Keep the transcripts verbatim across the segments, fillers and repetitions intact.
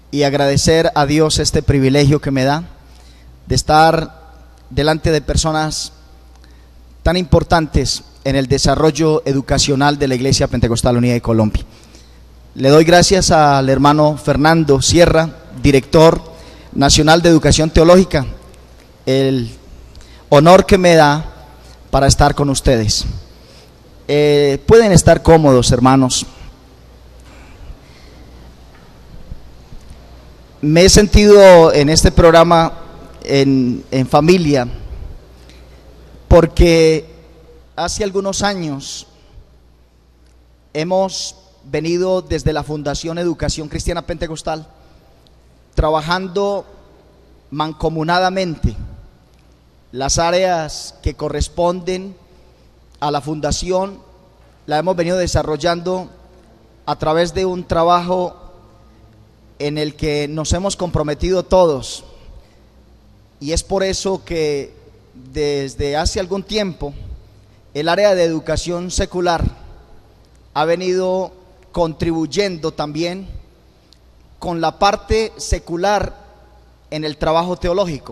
y agradecer a Dios este privilegio que me da de estar delante de personas tan importantes en el desarrollo educacional de la Iglesia Pentecostal Unida de Colombia. Le doy gracias al hermano Fernando Sierra, director nacional de Educación Teológica, el honor que me da para estar con ustedes. Eh, pueden estar cómodos, hermanos. Me he sentido en este programa en, en familia, porque hace algunos años hemos venido desde la Fundación Educación Cristiana Pentecostal trabajando mancomunadamente las áreas que corresponden a la fundación. La hemos venido desarrollando a través de un trabajo en el que nos hemos comprometido todos, y es por eso que desde hace algún tiempo el área de educación secular ha venido contribuyendo también con la parte secular en el trabajo teológico.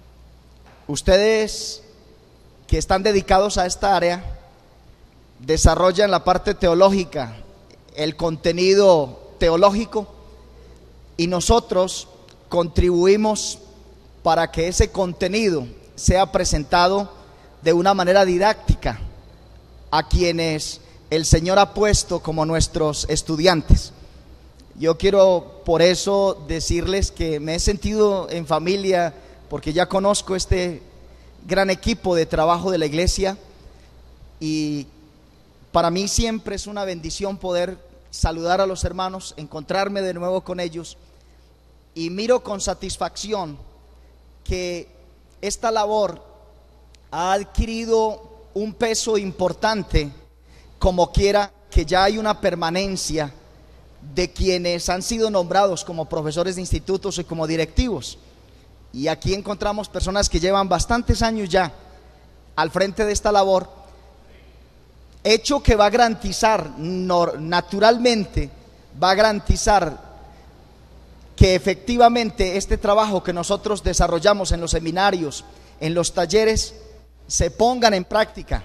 Ustedes que están dedicados a esta área desarrollan la parte teológica, el contenido teológico, y nosotros contribuimos para que ese contenido sea presentado de una manera didáctica a quienes el Señor ha puesto como nuestros estudiantes. Yo quiero por eso decirles que me he sentido en familia, porque ya conozco este gran equipo de trabajo de la iglesia, y para mí siempre es una bendición poder saludar a los hermanos, encontrarme de nuevo con ellos, y miro con satisfacción que esta labor ha adquirido un peso importante, como quiera que ya hay una permanencia de quienes han sido nombrados como profesores de institutos y como directivos, y aquí encontramos personas que llevan bastantes años ya al frente de esta labor, hecho que va a garantizar, naturalmente va a garantizar que efectivamente este trabajo que nosotros desarrollamos en los seminarios, en los talleres, se pongan en práctica,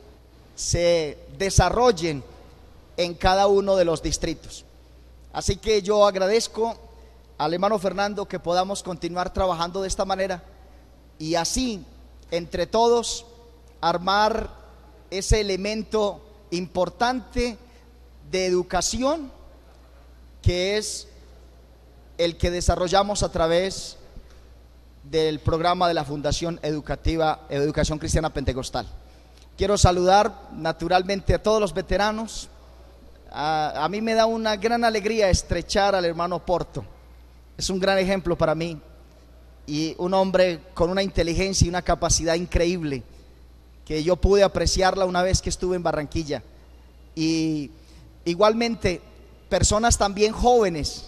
se desarrollen en cada uno de los distritos. Así que yo agradezco al hermano Fernando que podamos continuar trabajando de esta manera, y así entre todos armar ese elemento importante de educación que es el que desarrollamos a través del programa de la Fundación Educativa Educación Cristiana Pentecostal. Quiero saludar naturalmente a todos los veteranos. A, a mí me da una gran alegría estrechar al hermano Porto. Es un gran ejemplo para mí, y un hombre con una inteligencia y una capacidad increíble, que yo pude apreciarla una vez que estuve en Barranquilla. Y igualmente personas también jóvenes,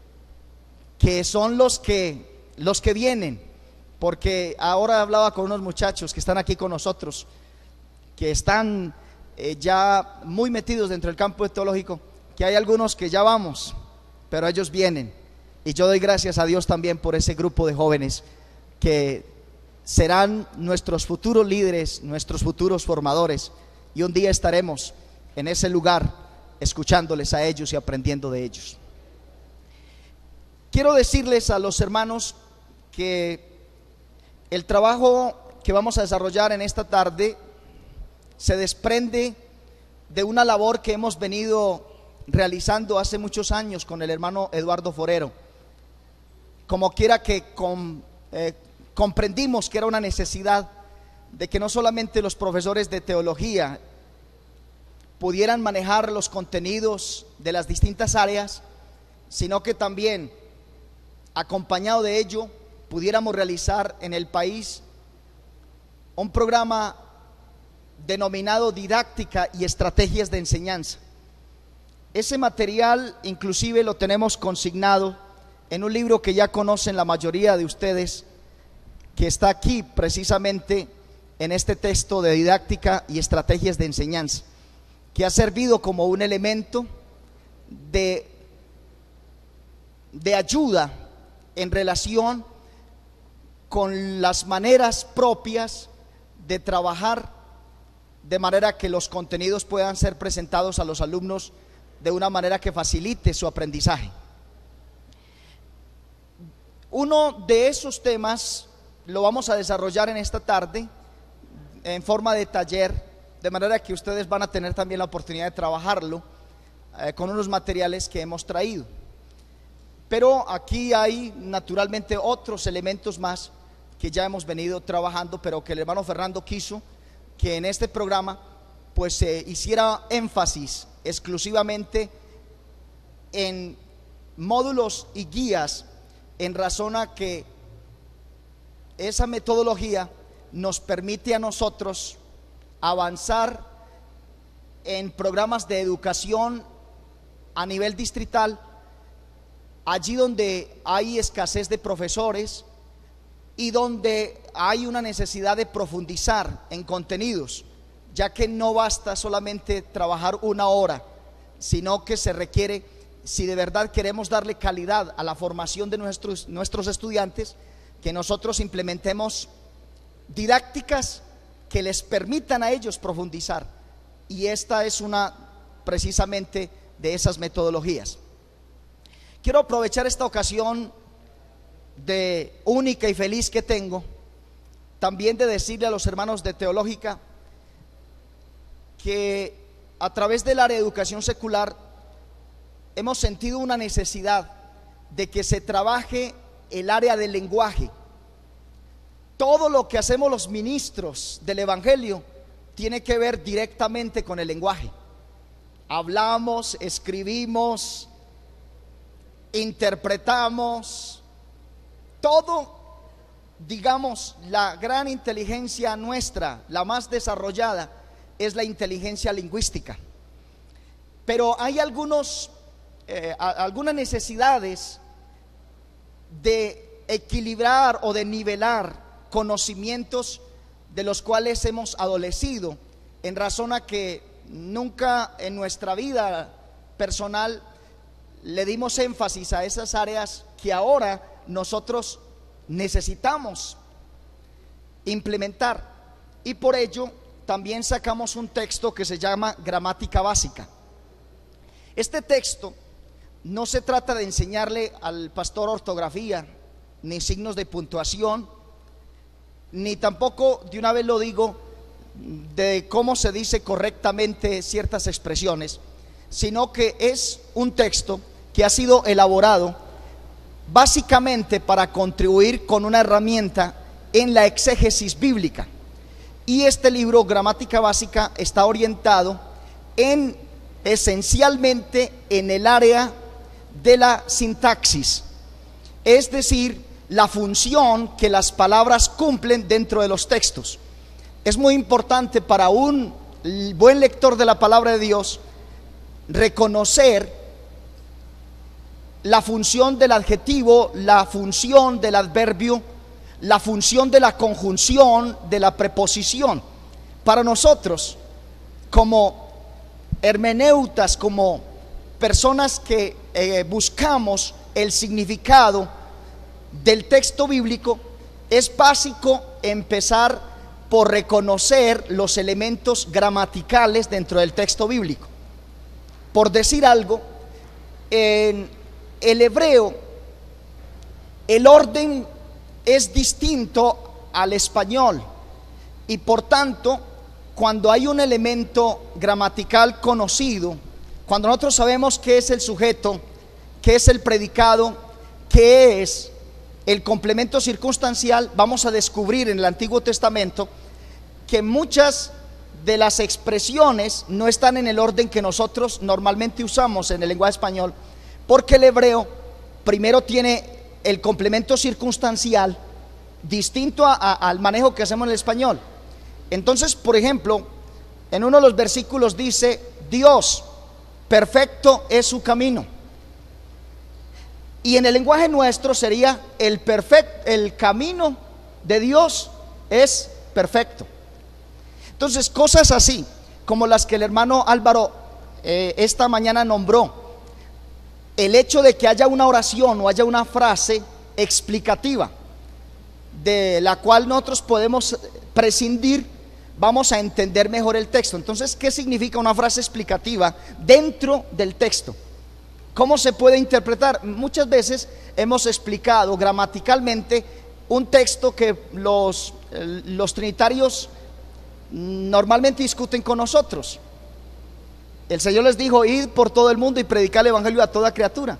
que son los que, los que vienen, porque ahora hablaba con unos muchachos que están aquí con nosotros, que están eh, ya muy metidos dentro del campo teológico, que hay algunos que ya vamos, pero ellos vienen, y yo doy gracias a Dios también por ese grupo de jóvenes que serán nuestros futuros líderes, nuestros futuros formadores, y un día estaremos en ese lugar escuchándoles a ellos y aprendiendo de ellos. Quiero decirles a los hermanos que el trabajo que vamos a desarrollar en esta tarde se desprende de una labor que hemos venido realizando hace muchos años con el hermano Eduardo Forero. Como quiera que con, eh, comprendimos que era una necesidad de que no solamente los profesores de teología pudieran manejar los contenidos de las distintas áreas, sino que también, acompañado de ello, pudiéramos realizar en el país un programa denominado Didáctica y Estrategias de Enseñanza. Ese material inclusive lo tenemos consignado en un libro que ya conocen la mayoría de ustedes, que está aquí precisamente en este texto de Didáctica y Estrategias de Enseñanza, que ha servido como un elemento de de ayuda en relación con las maneras propias de trabajar de manera que los contenidos puedan ser presentados a los alumnos de una manera que facilite su aprendizaje. Uno de esos temas lo vamos a desarrollar en esta tarde en forma de taller, de manera que ustedes van a tener también la oportunidad de trabajarlo eh, con unos materiales que hemos traído. Pero aquí hay naturalmente otros elementos más que ya hemos venido trabajando, pero que el hermano Fernando quiso que en este programa pues se eh, hiciera énfasis exclusivamente en módulos y guías, en razón a que esa metodología nos permite a nosotros avanzar en programas de educación a nivel distrital, allí donde hay escasez de profesores y donde hay una necesidad de profundizar en contenidos, ya que no basta solamente trabajar una hora, sino que se requiere, si de verdad queremos darle calidad a la formación de nuestros, nuestros estudiantes, que nosotros implementemos didácticas que les permitan a ellos profundizar, y esta es una precisamente de esas metodologías. Quiero aprovechar esta ocasión de única y feliz que tengo, también de decirle a los hermanos de Teológica que a través del área de educación secular hemos sentido una necesidad de que se trabaje el área del lenguaje. Todo lo que hacemos los ministros del Evangelio tiene que ver directamente con el lenguaje. Hablamos, escribimos, interpretamos, todo, digamos, la gran inteligencia nuestra, la más desarrollada, es la inteligencia lingüística. Pero hay algunos, eh, algunas necesidades de equilibrar o de nivelar conocimientos de los cuales hemos adolecido, en razón a que nunca en nuestra vida personal le dimos énfasis a esas áreas que ahora nosotros necesitamos implementar, y por ello también sacamos un texto que se llama Gramática Básica. Este texto no se trata de enseñarle al pastor ortografía, ni signos de puntuación, ni tampoco, de una vez lo digo, de cómo se dice correctamente ciertas expresiones, sino que es un texto que ha sido elaborado básicamente para contribuir con una herramienta en la exégesis bíblica. Y este libro, Gramática Básica, está orientado en esencialmente en el área de la sintaxis, es decir, la función que las palabras cumplen dentro de los textos. Es muy importante para un buen lector de la palabra de Dios reconocer la función del adjetivo, la función del adverbio, la función de la conjunción, de la preposición. Para nosotros, como hermeneutas, como personas que eh, buscamos el significado del texto bíblico, es básico empezar por reconocer los elementos gramaticales dentro del texto bíblico. Por decir algo, en el hebreo el orden es distinto al español, y por tanto, cuando hay un elemento gramatical conocido, cuando nosotros sabemos qué es el sujeto, qué es el predicado, qué es el complemento circunstancial, vamos a descubrir en el Antiguo Testamento que muchas de las expresiones no están en el orden que nosotros normalmente usamos en el lenguaje español, porque el hebreo primero tiene el complemento circunstancial distinto a, a, al manejo que hacemos en el español. Entonces, por ejemplo, en uno de los versículos dice: Dios, perfecto es su camino. Y en el lenguaje nuestro sería el perfecto, el camino de Dios es perfecto. Entonces, cosas así como las que el hermano Álvaro eh, esta mañana nombró, el hecho de que haya una oración o haya una frase explicativa de la cual nosotros podemos prescindir, vamos a entender mejor el texto. Entonces, ¿qué significa una frase explicativa dentro del texto? ¿Cómo se puede interpretar? Muchas veces hemos explicado gramaticalmente un texto que los, los trinitarios normalmente discuten con nosotros. El Señor les dijo: id por todo el mundo y predicar el evangelio a toda criatura.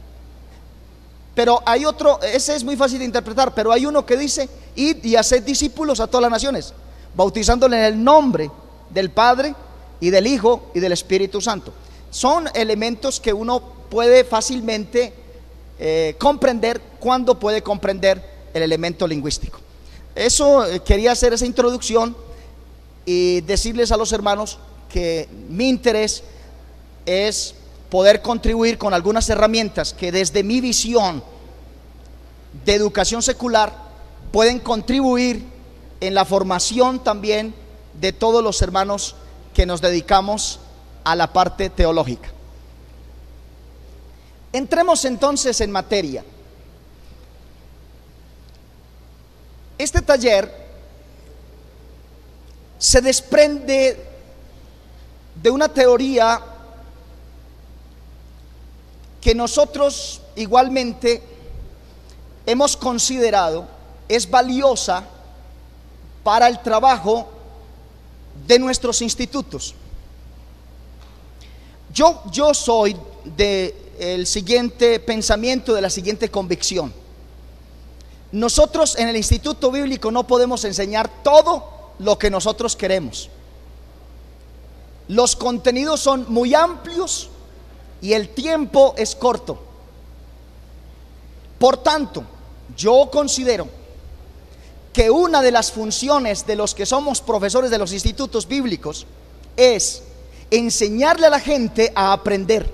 Pero hay otro, ese es muy fácil de interpretar, pero hay uno que dice: id y haced discípulos a todas las naciones, bautizándole en el nombre del Padre y del Hijo y del Espíritu Santo. Son elementos que uno puede fácilmente eh, comprender cuando puede comprender el elemento lingüístico. Eso, eh, quería hacer esa introducción y decirles a los hermanos que mi interés es poder contribuir con algunas herramientas que desde mi visión de educación secular pueden contribuir en la formación también de todos los hermanos que nos dedicamos a la parte teológica. Entremos entonces en materia. Este taller se desprende de una teoría que nosotros igualmente hemos considerado es valiosa para el trabajo de nuestros institutos. Yo, yo soy del siguiente pensamiento, de la siguiente convicción: nosotros en el Instituto Bíblico no podemos enseñar todo lo que nosotros queremos. Los contenidos son muy amplios y el tiempo es corto. Por tanto, yo considero que una de las funciones de los que somos profesores de los institutos bíblicos es enseñarle a la gente a aprender.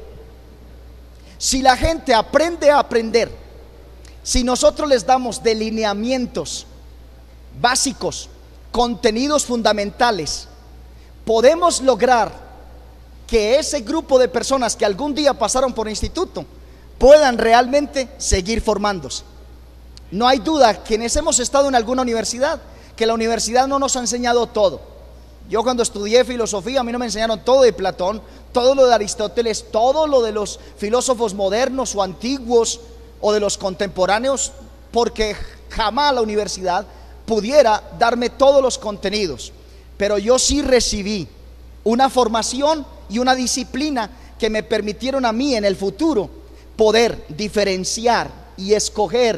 Si la gente aprende a aprender, si nosotros les damos delineamientos básicos, contenidos fundamentales, podemos lograr que ese grupo de personas que algún día pasaron por el instituto puedan realmente seguir formándose. No hay duda quienes hemos estado en alguna universidad, que la universidad no nos ha enseñado todo. Yo cuando estudié filosofía, a mí no me enseñaron todo de Platón, todo lo de Aristóteles, todo lo de los filósofos modernos o antiguos o de los contemporáneos, porque jamás la universidad pudiera darme todos los contenidos. Pero yo sí recibí una formación y una disciplina que me permitieron a mí en el futuro poder diferenciar y escoger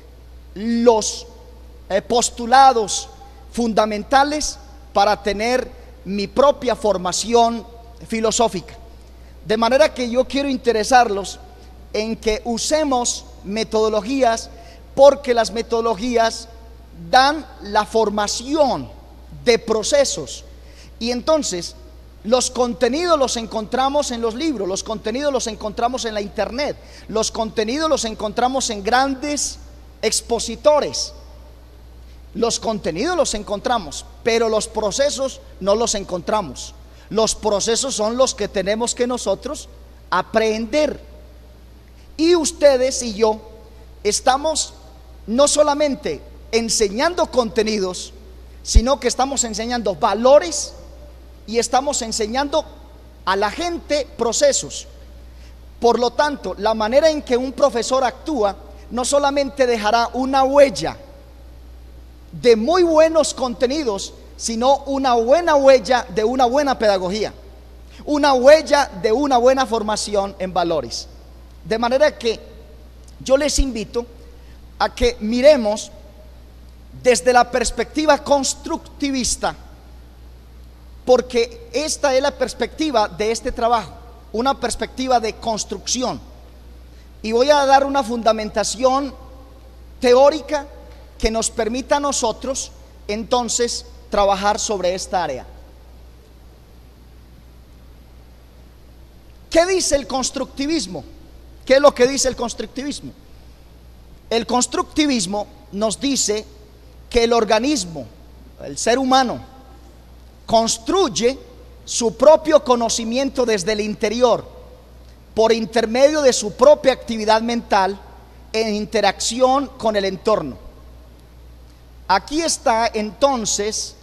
los eh, postulados fundamentales para tener mi propia formación filosófica. De manera que yo quiero interesarlos en que usemos metodologías, porque las metodologías dan la formación de procesos. Y entonces los contenidos los encontramos en los libros, los contenidos los encontramos en la internet, los contenidos los encontramos en grandes expositores. Los contenidos los encontramos, pero los procesos no los encontramos. Los procesos son los que tenemos que nosotros aprender. Y ustedes y yo estamos no solamente enseñando contenidos, sino que estamos enseñando valores y estamos enseñando a la gente procesos. Por lo tanto, la manera en que un profesor actúa no solamente dejará una huella de muy buenos contenidos, sino una buena huella de una buena pedagogía, una huella de una buena formación en valores. De manera que yo les invito a que miremos desde la perspectiva constructivista, porque esta es la perspectiva de este trabajo, una perspectiva de construcción. Y voy a dar una fundamentación teórica que nos permita a nosotros entonces trabajar sobre esta área. ¿Qué dice el constructivismo? ¿Qué es lo que dice el constructivismo? El constructivismo nos dice que el organismo, el ser humano, construye su propio conocimiento desde el interior, por intermedio de su propia actividad mental en interacción con el entorno. Aquí está entonces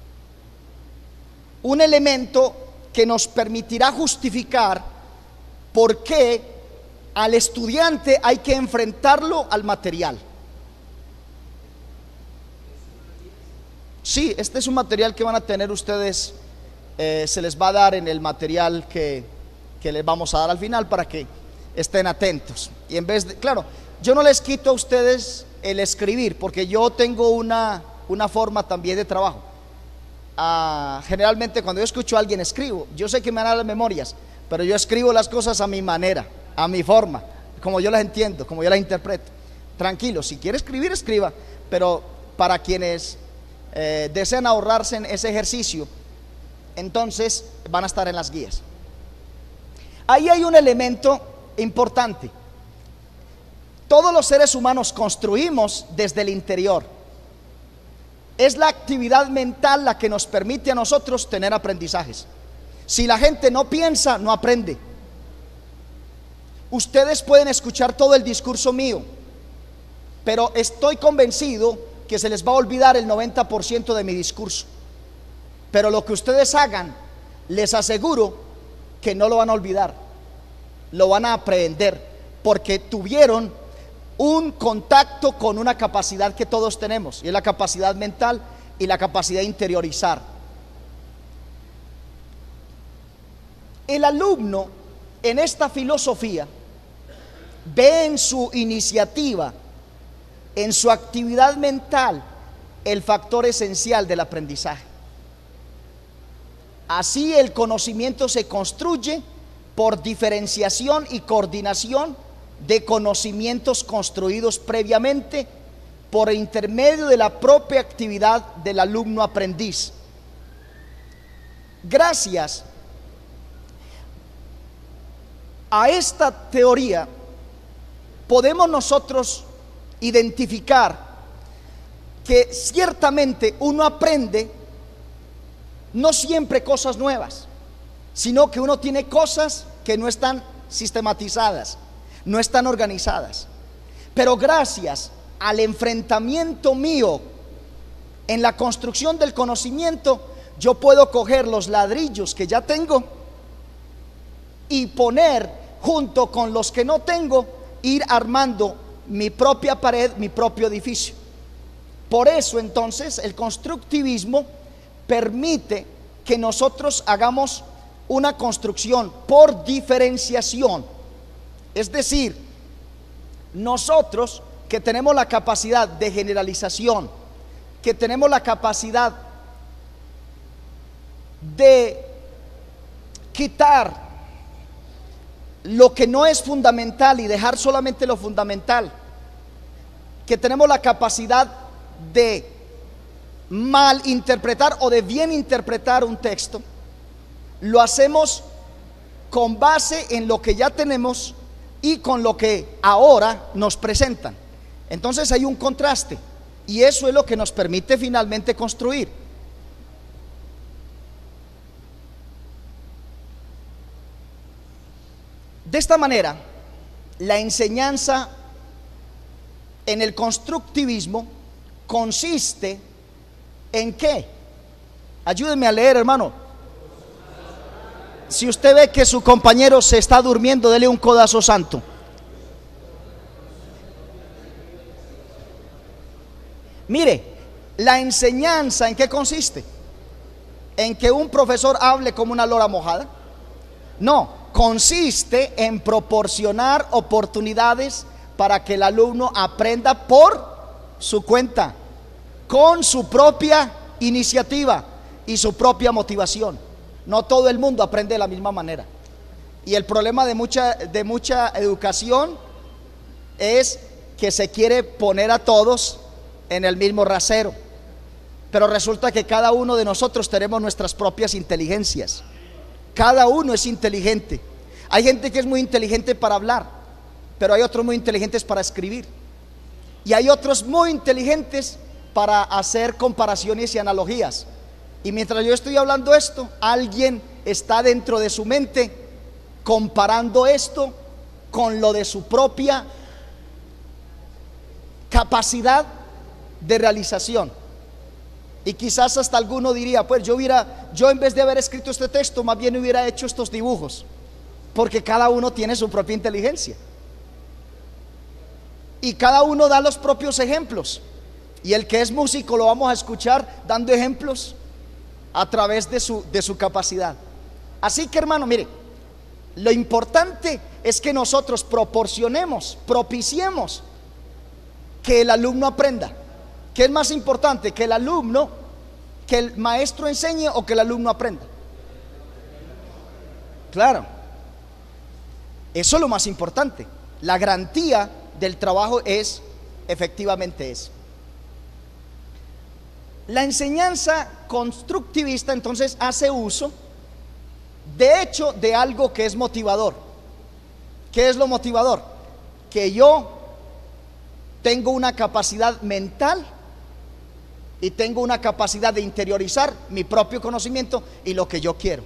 un elemento que nos permitirá justificar por qué al estudiante hay que enfrentarlo al material. Sí, este es un material que van a tener ustedes, eh, se les va a dar en el material que, que les vamos a dar al final para que estén atentos. Y en vez de, claro, yo no les quito a ustedes el escribir, porque yo tengo una, una forma también de trabajo. Ah, generalmente cuando yo escucho a alguien escribo, yo sé que me van a dar las memorias, pero yo escribo las cosas a mi manera, a mi forma, como yo las entiendo, como yo las interpreto. Tranquilo, si quiere escribir, escriba, pero para quienes eh, desean ahorrarse en ese ejercicio, entonces van a estar en las guías. Ahí hay un elemento importante. Todos los seres humanos construimos desde el interior. Es la actividad mental la que nos permite a nosotros tener aprendizajes. Si la gente no piensa, no aprende. Ustedes pueden escuchar todo el discurso mío, pero estoy convencido que se les va a olvidar el noventa por ciento de mi discurso. Pero lo que ustedes hagan, les aseguro que no lo van a olvidar, lo van a aprender, porque tuvieron un contacto con una capacidad que todos tenemos, y es la capacidad mental y la capacidad de interiorizar. El alumno en esta filosofía ve en su iniciativa, en su actividad mental, el factor esencial del aprendizaje. Así el conocimiento se construye por diferenciación y coordinación de conocimientos construidos previamente por intermedio de la propia actividad del alumno aprendiz. Gracias a esta teoría podemos nosotros identificar que ciertamente uno aprende no siempre cosas nuevas, sino que uno tiene cosas que no están sistematizadas, no están organizadas. Pero gracias al enfrentamiento mío en la construcción del conocimiento, yo puedo coger los ladrillos que ya tengo y poner junto con los que no tengo, ir armando mi propia pared, mi propio edificio. Por eso entonces el constructivismo permite que nosotros hagamos una construcción por diferenciación. Es decir, nosotros que tenemos la capacidad de generalización, que tenemos la capacidad de quitar lo que no es fundamental y dejar solamente lo fundamental, que tenemos la capacidad de mal interpretar o de bien interpretar un texto, lo hacemos con base en lo que ya tenemos y con lo que ahora nos presentan. Entonces hay un contraste, y eso es lo que nos permite finalmente construir. De esta manera, la enseñanza en el constructivismo consiste en ¿qué? Ayúdenme a leer, hermano. Si usted ve que su compañero se está durmiendo, dele un codazo santo. Mire, la enseñanza ¿en qué consiste? ¿En que un profesor hable como una lora mojada? No, consiste en proporcionar oportunidades para que el alumno aprenda por su cuenta, con su propia iniciativa y su propia motivación. No todo el mundo aprende de la misma manera. Y el problema de mucha, de mucha educación es que se quiere poner a todos en el mismo rasero. Pero resulta que cada uno de nosotros tenemos nuestras propias inteligencias. Cada uno es inteligente. Hay gente que es muy inteligente para hablar, pero hay otros muy inteligentes para escribir. Y hay otros muy inteligentes para hacer comparaciones y analogías. Y mientras yo estoy hablando esto, alguien está dentro de su mente comparando esto con lo de su propia capacidad de realización. Y quizás hasta alguno diría, pues yo hubiera, yo en vez de haber escrito este texto, más bien hubiera hecho estos dibujos, porque cada uno tiene su propia inteligencia y cada uno da los propios ejemplos, y el que es músico lo vamos a escuchar dando ejemplos a través de su, de su capacidad. Así que, hermano, mire, lo importante es que nosotros proporcionemos, propiciemos que el alumno aprenda. ¿Qué es más importante? ¿Que el alumno, que el maestro enseñe, o que el alumno aprenda? Claro, eso es lo más importante. La garantía del trabajo es efectivamente eso. La enseñanza constructivista entonces hace uso, de hecho, de algo que es motivador. ¿Qué es lo motivador? Que yo tengo una capacidad mental y tengo una capacidad de interiorizar mi propio conocimiento y lo que yo quiero.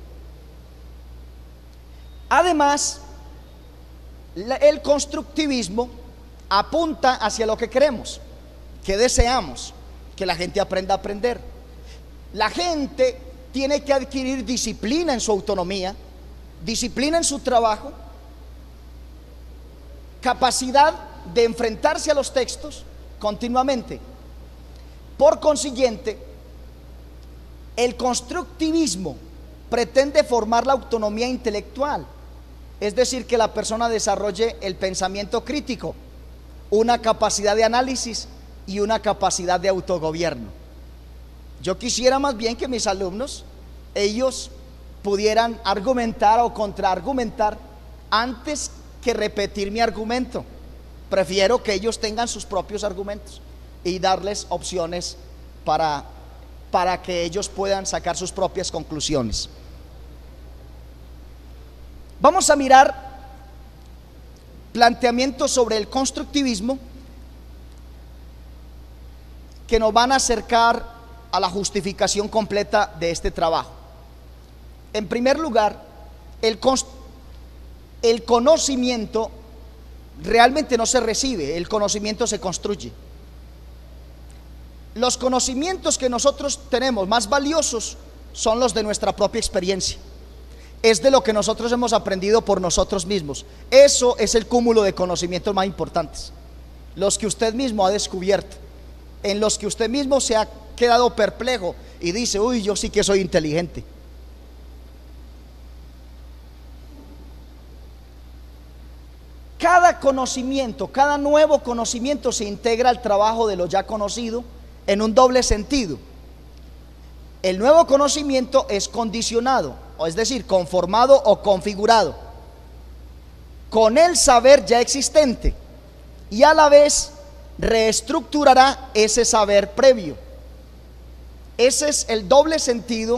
Además, el constructivismo apunta hacia lo que queremos, que deseamos, que la gente aprenda a aprender. La gente tiene que adquirir disciplina en su autonomía, disciplina en su trabajo, capacidad de enfrentarse a los textos continuamente. Por consiguiente, el constructivismo pretende formar la autonomía intelectual, es decir, que la persona desarrolle el pensamiento crítico, una capacidad de análisis y una capacidad de autogobierno. Yo quisiera más bien que mis alumnos, ellos pudieran argumentar o contraargumentar antes que repetir mi argumento. Prefiero que ellos tengan sus propios argumentos y darles opciones para, para que ellos puedan sacar sus propias conclusiones. Vamos a mirar planteamientos sobre el constructivismo que nos van a acercar a la justificación completa de este trabajo. En primer lugar, el, el conocimiento realmente no se recibe, el conocimiento se construye. Los conocimientos que nosotros tenemos más valiosos son los de nuestra propia experiencia. Es de lo que nosotros hemos aprendido por nosotros mismos. Eso es el cúmulo de conocimientos más importantes, los que usted mismo ha descubierto, en los que usted mismo se ha quedado perplejo y dice, uy, yo sí que soy inteligente. Cada conocimiento, cada nuevo conocimiento se integra al trabajo de lo ya conocido en un doble sentido. El nuevo conocimiento es condicionado, o es decir, conformado o configurado con el saber ya existente, y a la vez reestructurará ese saber previo. Ese es el doble sentido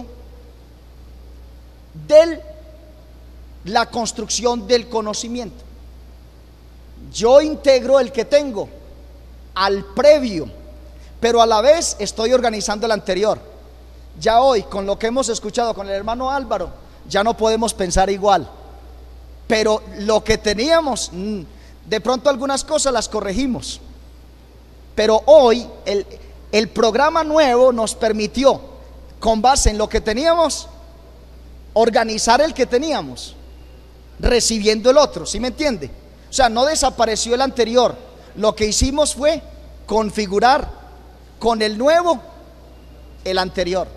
de la construcción del conocimiento. Yo integro el que tengo al previo, pero a la vez estoy organizando el anterior. Ya hoy, con lo que hemos escuchado con el hermano Álvaro, ya no podemos pensar igual, pero lo que teníamos, de pronto algunas cosas las corregimos, pero hoy el, el programa nuevo nos permitió, con base en lo que teníamos, organizar el que teníamos, recibiendo el otro. ¿Sí me entiende? O sea, no desapareció el anterior, lo que hicimos fue configurar con el nuevo el anterior.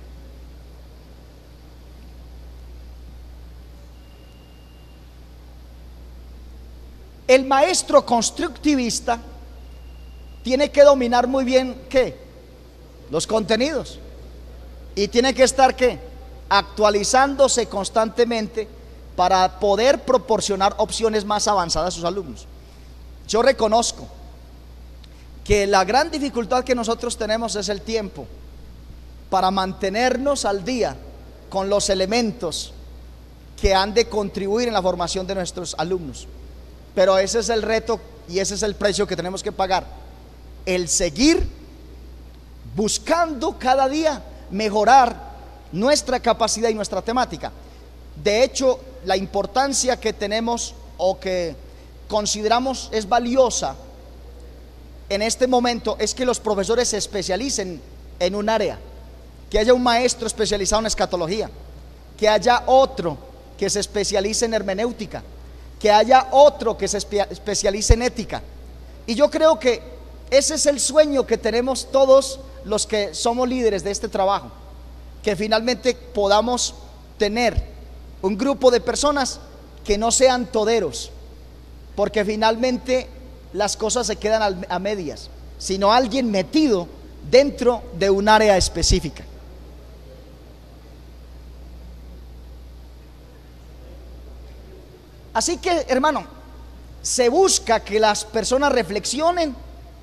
El maestro constructivista tiene que dominar muy bien ¿qué? Los contenidos, y tiene que estar ¿qué? Actualizándose constantemente para poder proporcionar opciones más avanzadas a sus alumnos. Yo reconozco que la gran dificultad que nosotros tenemos es el tiempo para mantenernos al día con los elementos que han de contribuir en la formación de nuestros alumnos. Pero ese es el reto y ese es el precio que tenemos que pagar, el seguir buscando cada día mejorar nuestra capacidad y nuestra temática. De hecho, la importancia que tenemos o que consideramos es valiosa en este momento es que los profesores se especialicen en un área, que haya un maestro especializado en escatología, que haya otro que se especialice en hermenéutica, que haya otro que se especialice en ética. Y yo creo que ese es el sueño que tenemos todos los que somos líderes de este trabajo, que finalmente podamos tener un grupo de personas que no sean toderos, porque finalmente las cosas se quedan a medias, sino alguien metido dentro de un área específica. Así que, hermano, se busca que las personas reflexionen,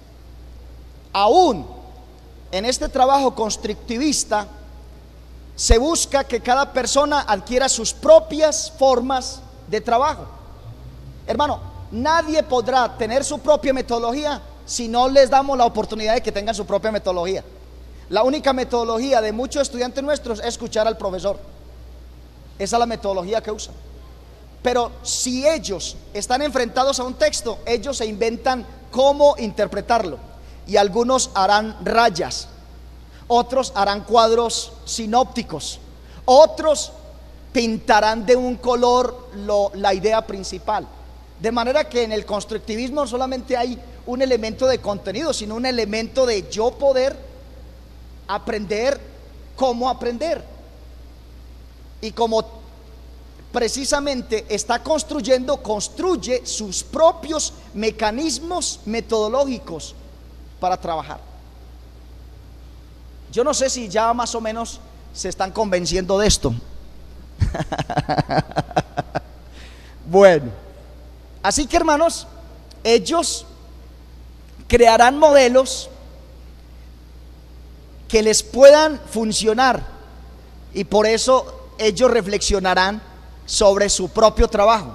aún en este trabajo constructivista. Se busca que cada persona adquiera sus propias formas de trabajo. Hermano, nadie podrá tener su propia metodología si no les damos la oportunidad de que tengan su propia metodología. La única metodología de muchos estudiantes nuestros es escuchar al profesor. Esa es la metodología que usan. Pero si ellos están enfrentados a un texto, ellos se inventan cómo interpretarlo. Y algunos harán rayas, otros harán cuadros sinópticos, otros pintarán de un color lo, la idea principal. De manera que en el constructivismo no solamente hay un elemento de contenido, sino un elemento de yo poder aprender cómo aprender. Y como precisamente está construyendo, construye sus propios mecanismos metodológicos para trabajar. Yo no sé si ya más o menos se están convenciendo de esto. Bueno, así que, hermanos, ellos crearán modelos que les puedan funcionar, y por eso ellos reflexionarán sobre su propio trabajo.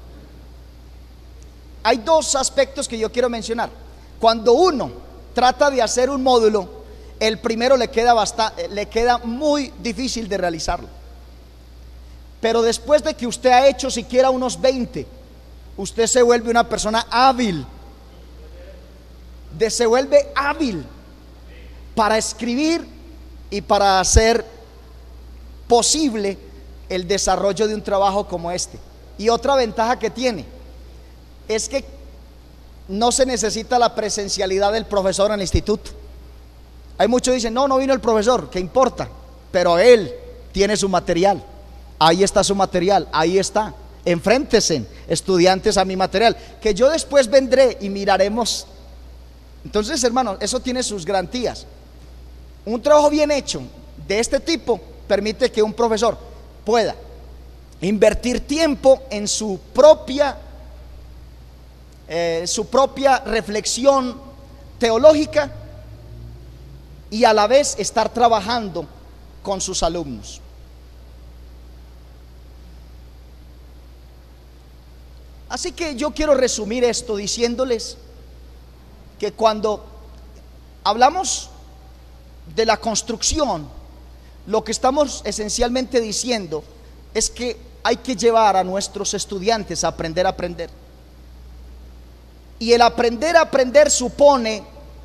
Hay dos aspectos que yo quiero mencionar. Cuando uno trata de hacer un módulo, el primero le queda bastante, le queda muy difícil de realizarlo. Pero después de que usted ha hecho siquiera unos veinte, usted se vuelve una persona hábil, de, se vuelve hábil para escribir y para hacer posible el desarrollo de un trabajo como este. Y otra ventaja que tiene es que no se necesita la presencialidad del profesor en el instituto. Hay muchos que dicen, no, no vino el profesor, ¿qué importa? Pero él tiene su material. Ahí está su material, ahí está. Enfréntese, estudiantes, a mi material, que yo después vendré y miraremos. Entonces, hermanos, eso tiene sus garantías. Un trabajo bien hecho de este tipo permite que un profesor pueda invertir tiempo en su propia eh, su propia reflexión teológica y a la vez estar trabajando con sus alumnos. Así que yo quiero resumir esto diciéndoles que cuando hablamos de la construcción, lo que estamos esencialmente diciendo es que hay que llevar a nuestros estudiantes a aprender a aprender. Y el aprender a aprender supone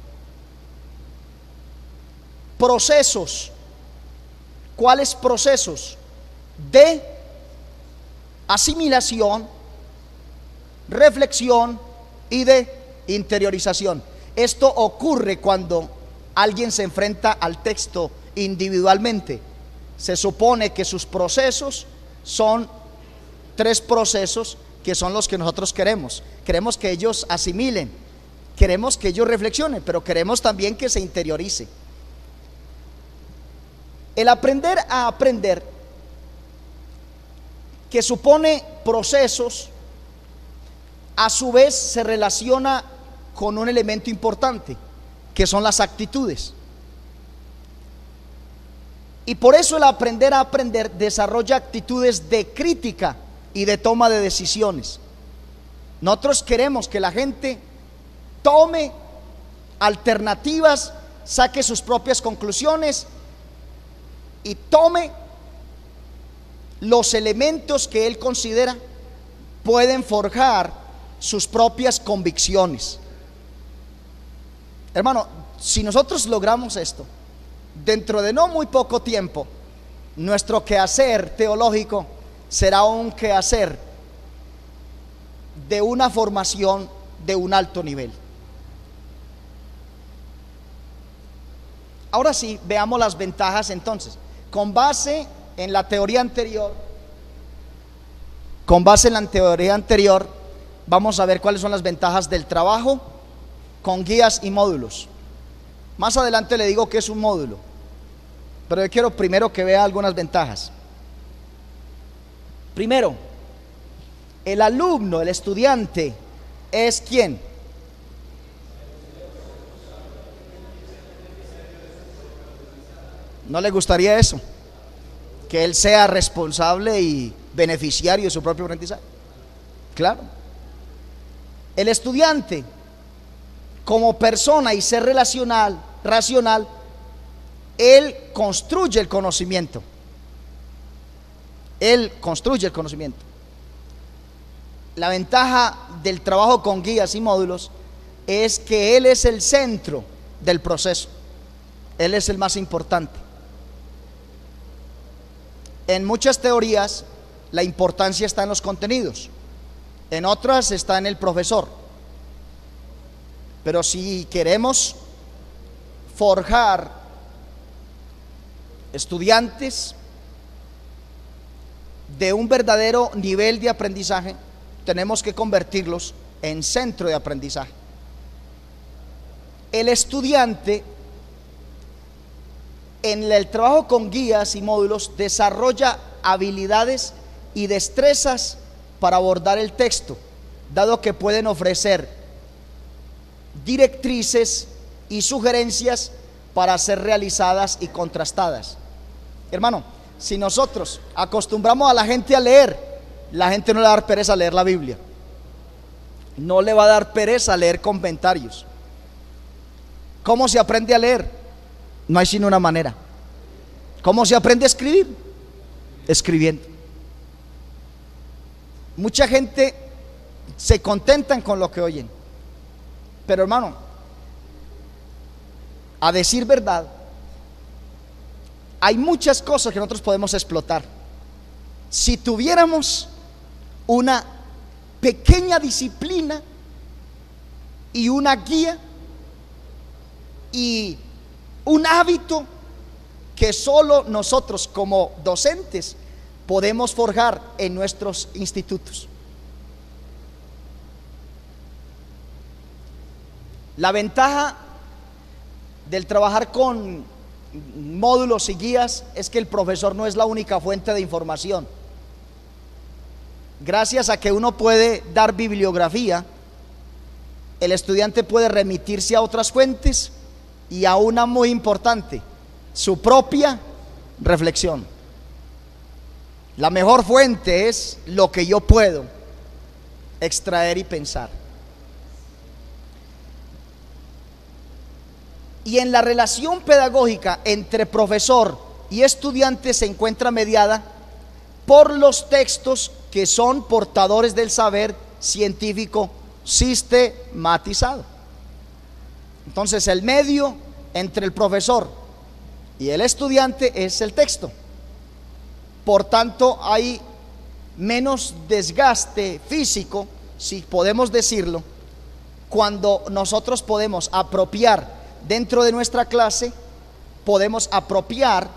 procesos. ¿Cuáles procesos? De asimilación, reflexión y de interiorización. Esto ocurre cuando alguien se enfrenta al texto individualmente. Se supone que sus procesos son tres procesos que son los que nosotros queremos. Queremos que ellos asimilen, queremos que ellos reflexionen, pero queremos también que se interiorice. El aprender a aprender, que supone procesos, a su vez se relaciona con un elemento importante, que son las actitudes. Y por eso el aprender a aprender desarrolla actitudes de crítica y de toma de decisiones. Nosotros queremos que la gente tome alternativas, saque sus propias conclusiones y tome los elementos que él considera pueden forjar sus propias convicciones. Hermano, si nosotros logramos esto, dentro de no muy poco tiempo, nuestro quehacer teológico será un quehacer de una formación de un alto nivel. Ahora sí, veamos las ventajas entonces. Con base en la teoría anterior, con base en la teoría anterior, vamos a ver cuáles son las ventajas del trabajo con guías y módulos. Más adelante le digo que es un módulo, pero yo quiero primero que vea algunas ventajas. Primero, el alumno, el estudiante, ¿es quién? ¿No le gustaría eso? Que él sea responsable y beneficiario de su propio aprendizaje. Claro. El estudiante, como persona y ser relacional, racional, él construye el conocimiento. Él construye el conocimiento. La ventaja del trabajo con guías y módulos es que él es el centro del proceso. Él es el más importante. En muchas teorías la importancia está en los contenidos, en otras está en el profesor. Pero si queremos forjar estudiantes de un verdadero nivel de aprendizaje, tenemos que convertirlos en centro de aprendizaje. El estudiante en el trabajo con guías y módulos desarrolla habilidades y destrezas para abordar el texto, dado que pueden ofrecer directrices y sugerencias para ser realizadas y contrastadas. Hermano, si nosotros acostumbramos a la gente a leer, la gente no le va a dar pereza a leer la Biblia, no le va a dar pereza a leer comentarios. ¿Cómo se aprende a leer? No hay sino una manera. ¿Cómo se aprende a escribir? Escribiendo. Mucha gente se contentan con lo que oyen, pero hermano, a decir verdad, hay muchas cosas que nosotros podemos explotar. Si tuviéramos una pequeña disciplina y una guía y un hábito que solo nosotros como docentes podemos forjar en nuestros institutos. La ventaja del trabajar con módulos y guías es que el profesor no es la única fuente de información. Gracias a que uno puede dar bibliografía, el estudiante puede remitirse a otras fuentes y a una muy importante, su propia reflexión. La mejor fuente es lo que yo puedo extraer y pensar. Y en la relación pedagógica entre profesor y estudiante se encuentra mediada por los textos que son portadores del saber científico sistematizado. Entonces el medio entre el profesor y el estudiante es el texto. Por tanto hay menos desgaste físico, si podemos decirlo, cuando nosotros podemos apropiar dentro de nuestra clase, podemos apropiar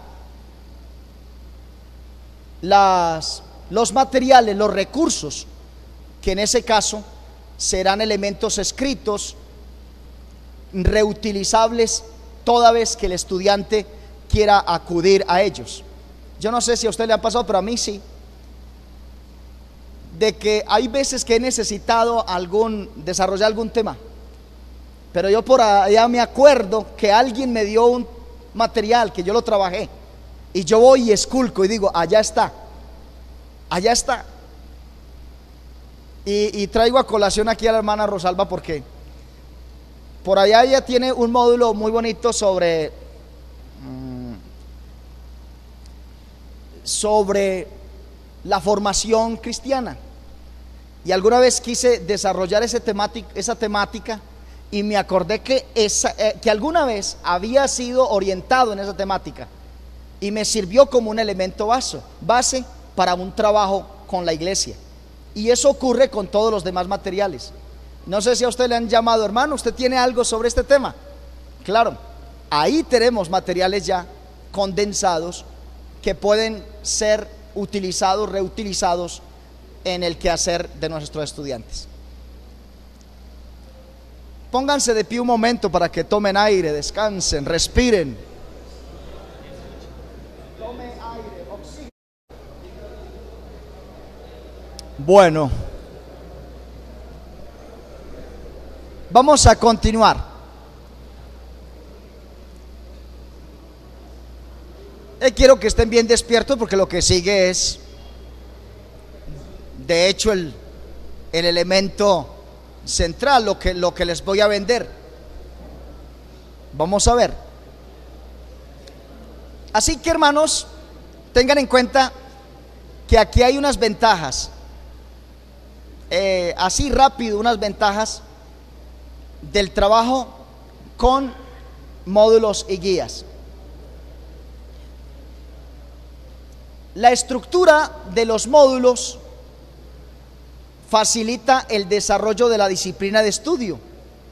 las, los materiales, los recursos, que en ese caso serán elementos escritos, reutilizables toda vez que el estudiante quiera acudir a ellos. Yo no sé si a usted le ha pasado, pero a mí sí, de que hay veces que he necesitado algún, desarrollar algún tema, pero yo por allá me acuerdo que alguien me dio un material que yo lo trabajé, y yo voy y esculco y digo, allá está, allá está. Y, y traigo a colación aquí a la hermana Rosalba porque por allá ella tiene un módulo muy bonito sobre mmm, sobre la formación cristiana. Y alguna vez quise desarrollar ese temática, esa temática y me acordé que, esa, eh, que alguna vez había sido orientado en esa temática y me sirvió como un elemento base, base para un trabajo con la iglesia. Y eso ocurre con todos los demás materiales. No sé si a usted le han llamado, hermano, ¿usted tiene algo sobre este tema? Claro, ahí tenemos materiales ya condensados que pueden ser utilizados, reutilizados en el quehacer de nuestros estudiantes. Pónganse de pie un momento para que tomen aire, descansen, respiren. Tome aire, oxígeno. Bueno, vamos a continuar. Eh, quiero que estén bien despiertos porque lo que sigue es, de hecho, el, el elemento central, lo que, lo que les voy a vender. Vamos a ver. Así que, hermanos, tengan en cuenta que aquí hay unas ventajas, eh, así rápido, unas ventajas del trabajo con módulos y guías. La estructura de los módulos facilita el desarrollo de la disciplina de estudio,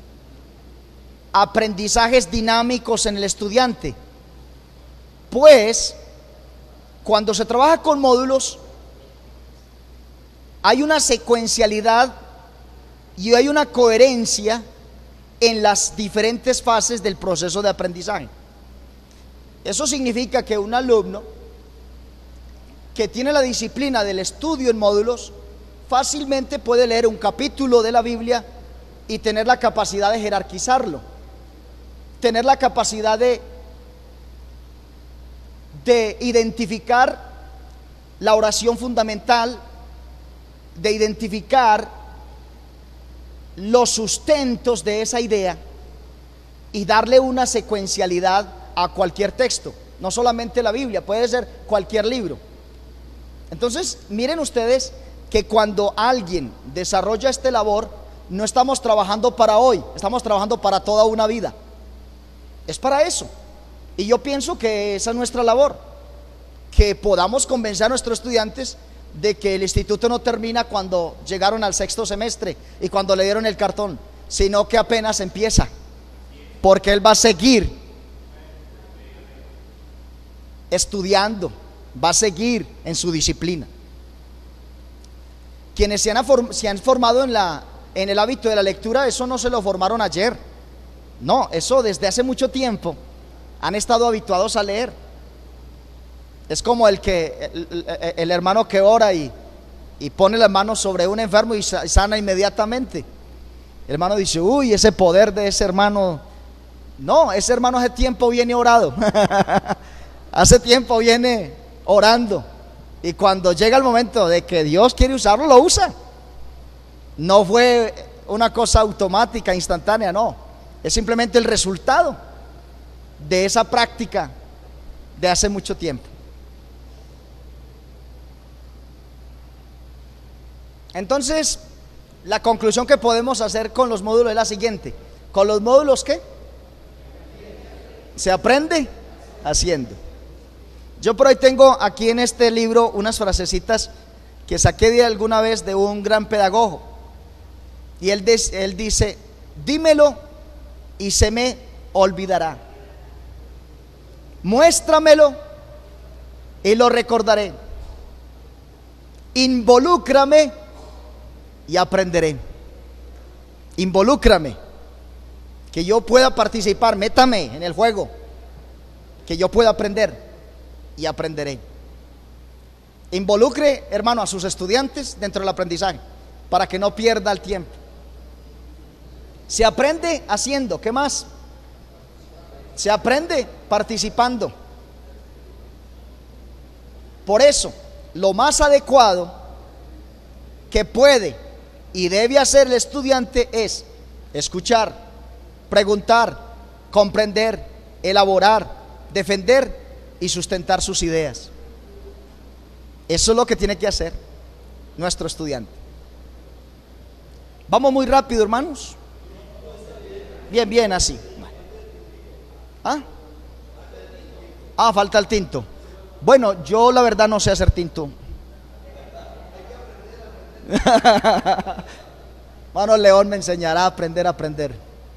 aprendizajes dinámicos en el estudiante, pues cuando se trabaja con módulos hay una secuencialidad y hay una coherencia en las diferentes fases del proceso de aprendizaje. Eso significa que un alumno que tiene la disciplina del estudio en módulos fácilmente puede leer un capítulo de la Biblia y tener la capacidad de jerarquizarlo, tener la capacidad de, de identificar la oración fundamental, de identificar los sustentos de esa idea y darle una secuencialidad a cualquier texto, no solamente la Biblia, puede ser cualquier libro. Entonces, miren ustedes que cuando alguien desarrolla esta labor, no estamos trabajando para hoy, estamos trabajando para toda una vida. Es para eso. Y yo pienso que esa es nuestra labor, que podamos convencer a nuestros estudiantes de que el instituto no termina cuando llegaron al sexto semestre y cuando le dieron el cartón, sino que apenas empieza, porque él va a seguir estudiando, va a seguir en su disciplina. Quienes se han, se han formado en, la, en el hábito de la lectura, eso no se lo formaron ayer, no, eso desde hace mucho tiempo han estado habituados a leer. Es como el que el, el, el hermano que ora y, y pone las manos sobre un enfermo y sana inmediatamente. El hermano dice, uy, ese poder de ese hermano. No, ese hermano hace tiempo viene orado hace tiempo viene orando, y cuando llega el momento de que Dios quiere usarlo, lo usa. No fue una cosa automática, instantánea, no, es simplemente el resultado de esa práctica de hace mucho tiempo. Entonces, la conclusión que podemos hacer con los módulos es la siguiente: con los módulos, ¿qué? Se aprende haciendo. Yo por ahí tengo aquí en este libro unas frasecitas que saqué de alguna vez de un gran pedagogo, y él, des, él dice: dímelo y se me olvidará, muéstramelo y lo recordaré, involúcrame y aprenderé. Involúcrame, que yo pueda participar, métame en el juego, que yo pueda aprender y aprenderé. Involucre, hermano, a sus estudiantes dentro del aprendizaje para que no pierda el tiempo. Se aprende haciendo, ¿qué más? Se aprende participando. Por eso, lo más adecuado que puede y debe hacer el estudiante es escuchar, preguntar, comprender, elaborar, defender y sustentar sus ideas. Eso es lo que tiene que hacer nuestro estudiante. Vamos muy rápido, hermanos. Bien, bien, así. ¿Ah? Ah, falta el tinto. Bueno, yo la verdad no sé hacer tinto. Mano León me enseñará a aprender a aprender.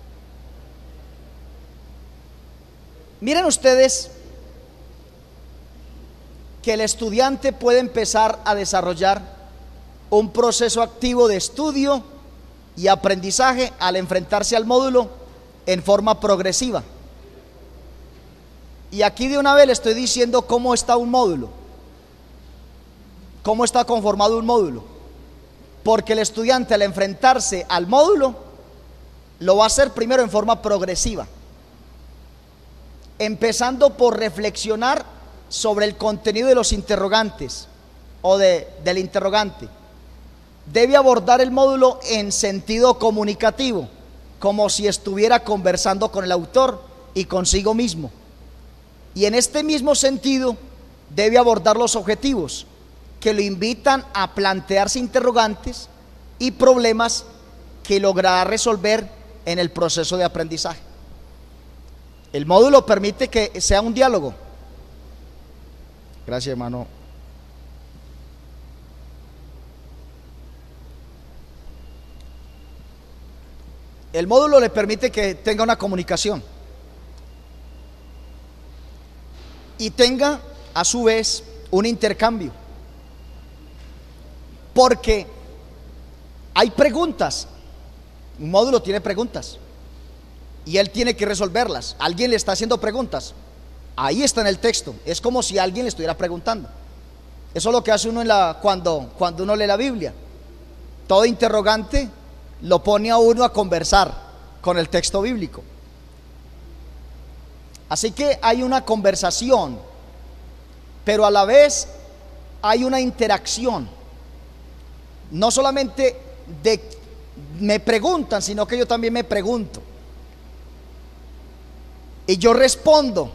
Miren ustedes que el estudiante puede empezar a desarrollar un proceso activo de estudio y aprendizaje al enfrentarse al módulo en forma progresiva. Y aquí de una vez le estoy diciendo cómo está un módulo, cómo está conformado un módulo, porque el estudiante al enfrentarse al módulo lo va a hacer primero en forma progresiva, empezando por reflexionar sobre el contenido de los interrogantes o de, del interrogante. Debe abordar el módulo en sentido comunicativo, como si estuviera conversando con el autor y consigo mismo. Y en este mismo sentido debe abordar los objetivos que lo invitan a plantearse interrogantes y problemas que logrará resolver en el proceso de aprendizaje. El módulo permite que sea un diálogo. Gracias, hermano. El módulo le permite que tenga una comunicación y tenga a su vez un intercambio, porque hay preguntas. Un módulo tiene preguntas y él tiene que resolverlas. Alguien le está haciendo preguntas. Ahí está en el texto. Es como si alguien le estuviera preguntando. Eso es lo que hace uno en la, cuando, cuando uno lee la Biblia. Todo interrogante lo pone a uno a conversar con el texto bíblico. Así que hay una conversación, pero a la vez hay una interacción. No solamente de me preguntan, sino que yo también me pregunto. Y yo respondo.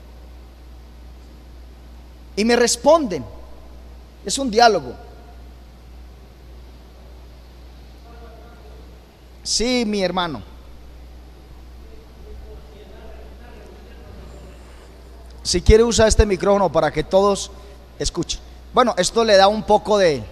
Y me responden. Es un diálogo. Sí, mi hermano. Si quiere usar este micrófono para que todos escuchen. Bueno, esto le da un poco de...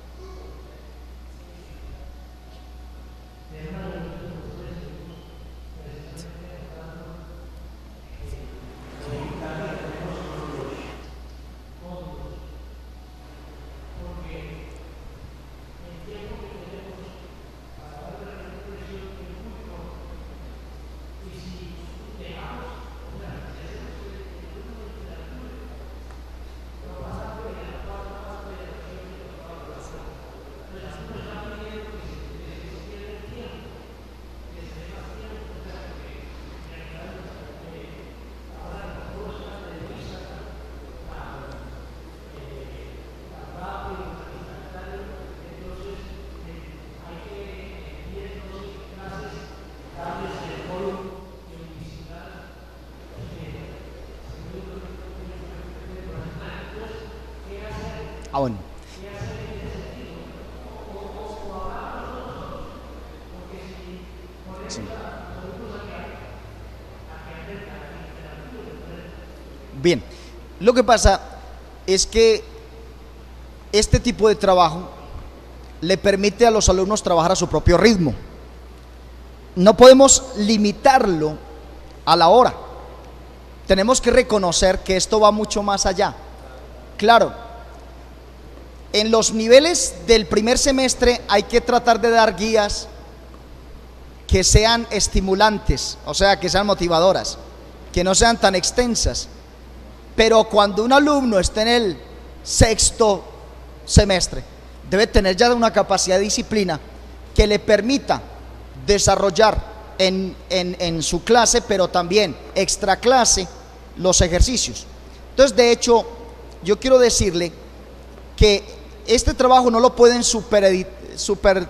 Ah, bueno. Sí. Bien, lo que pasa es que este tipo de trabajo le permite a los alumnos trabajar a su propio ritmo. No podemos limitarlo a la hora. Tenemos que reconocer que esto va mucho más allá. Claro, en los niveles del primer semestre hay que tratar de dar guías que sean estimulantes, o sea, que sean motivadoras, que no sean tan extensas. Pero cuando un alumno esté en el sexto semestre, debe tener ya una capacidad de disciplina que le permita desarrollar en, en, en su clase, pero también extra clase, los ejercicios. Entonces, de hecho, yo quiero decirle que este trabajo no lo pueden superdit, superditar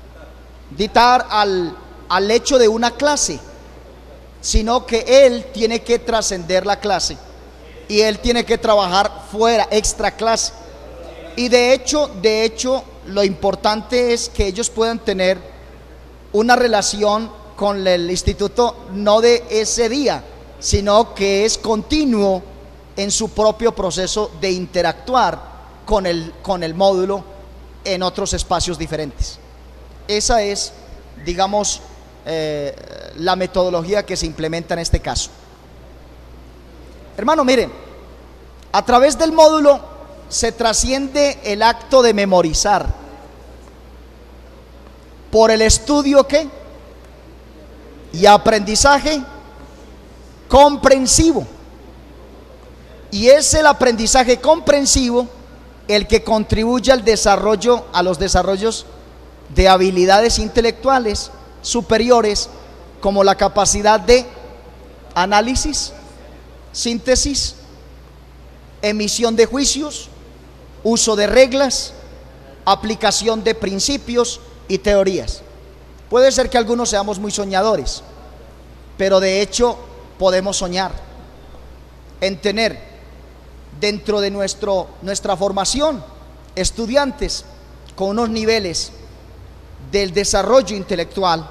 al, al hecho de una clase, sino que él tiene que trascender la clase y él tiene que trabajar fuera, extra clase. Y de hecho, de hecho, lo importante es que ellos puedan tener una relación con el instituto no de ese día, sino que es continuo en su propio proceso de interactuar con el, con el módulo en otros espacios diferentes. Esa es, digamos, eh, la metodología que se implementa en este caso. Hermano, miren, a través del módulo se trasciende el acto de memorizar por el estudio ¿qué? Y aprendizaje comprensivo. Y es el aprendizaje comprensivo el que contribuye al desarrollo, a los desarrollos de habilidades intelectuales superiores, como la capacidad de análisis, síntesis, emisión de juicios, uso de reglas, aplicación de principios y teorías. Puede ser que algunos seamos muy soñadores, pero de hecho podemos soñar en tener dentro de nuestro, nuestra formación estudiantes con unos niveles del desarrollo intelectual,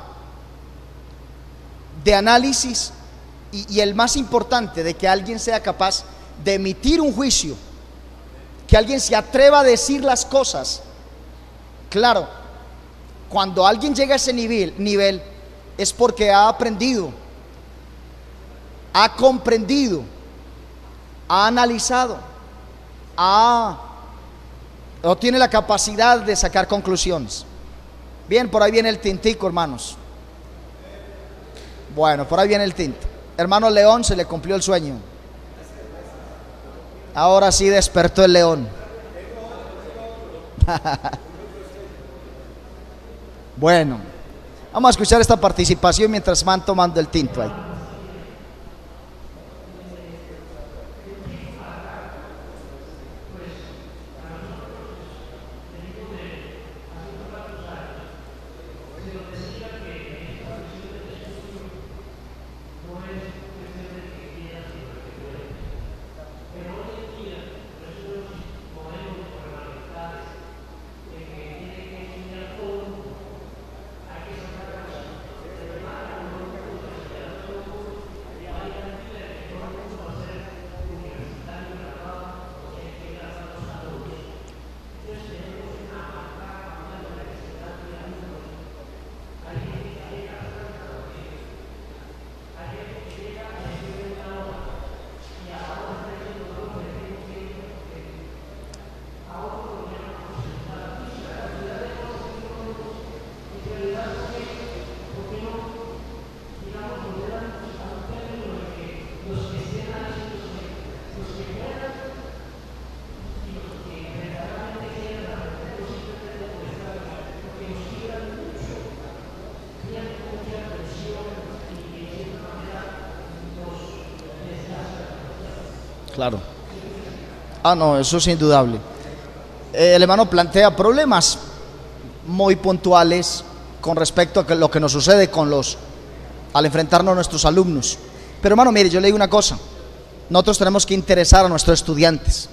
de análisis y, y el más importante, de que alguien sea capaz de emitir un juicio, que alguien se atreva a decir las cosas. Claro, cuando alguien llega a ese nivel, nivel es porque ha aprendido, ha comprendido, ha analizado, ha, o tiene la capacidad de sacar conclusiones. Bien, por ahí viene el tintico, hermanos. Bueno, por ahí viene el tinto. Hermano León, se le cumplió el sueño. Ahora sí despertó el león. Bueno, vamos a escuchar esta participación mientras van tomando el tinto ahí. Claro. Ah, no, eso es indudable. El hermano plantea problemas muy puntuales con respecto a lo que nos sucede con los, al enfrentarnos a nuestros alumnos. Pero hermano, mire, yo le digo una cosa: nosotros tenemos que interesar a nuestros estudiantes,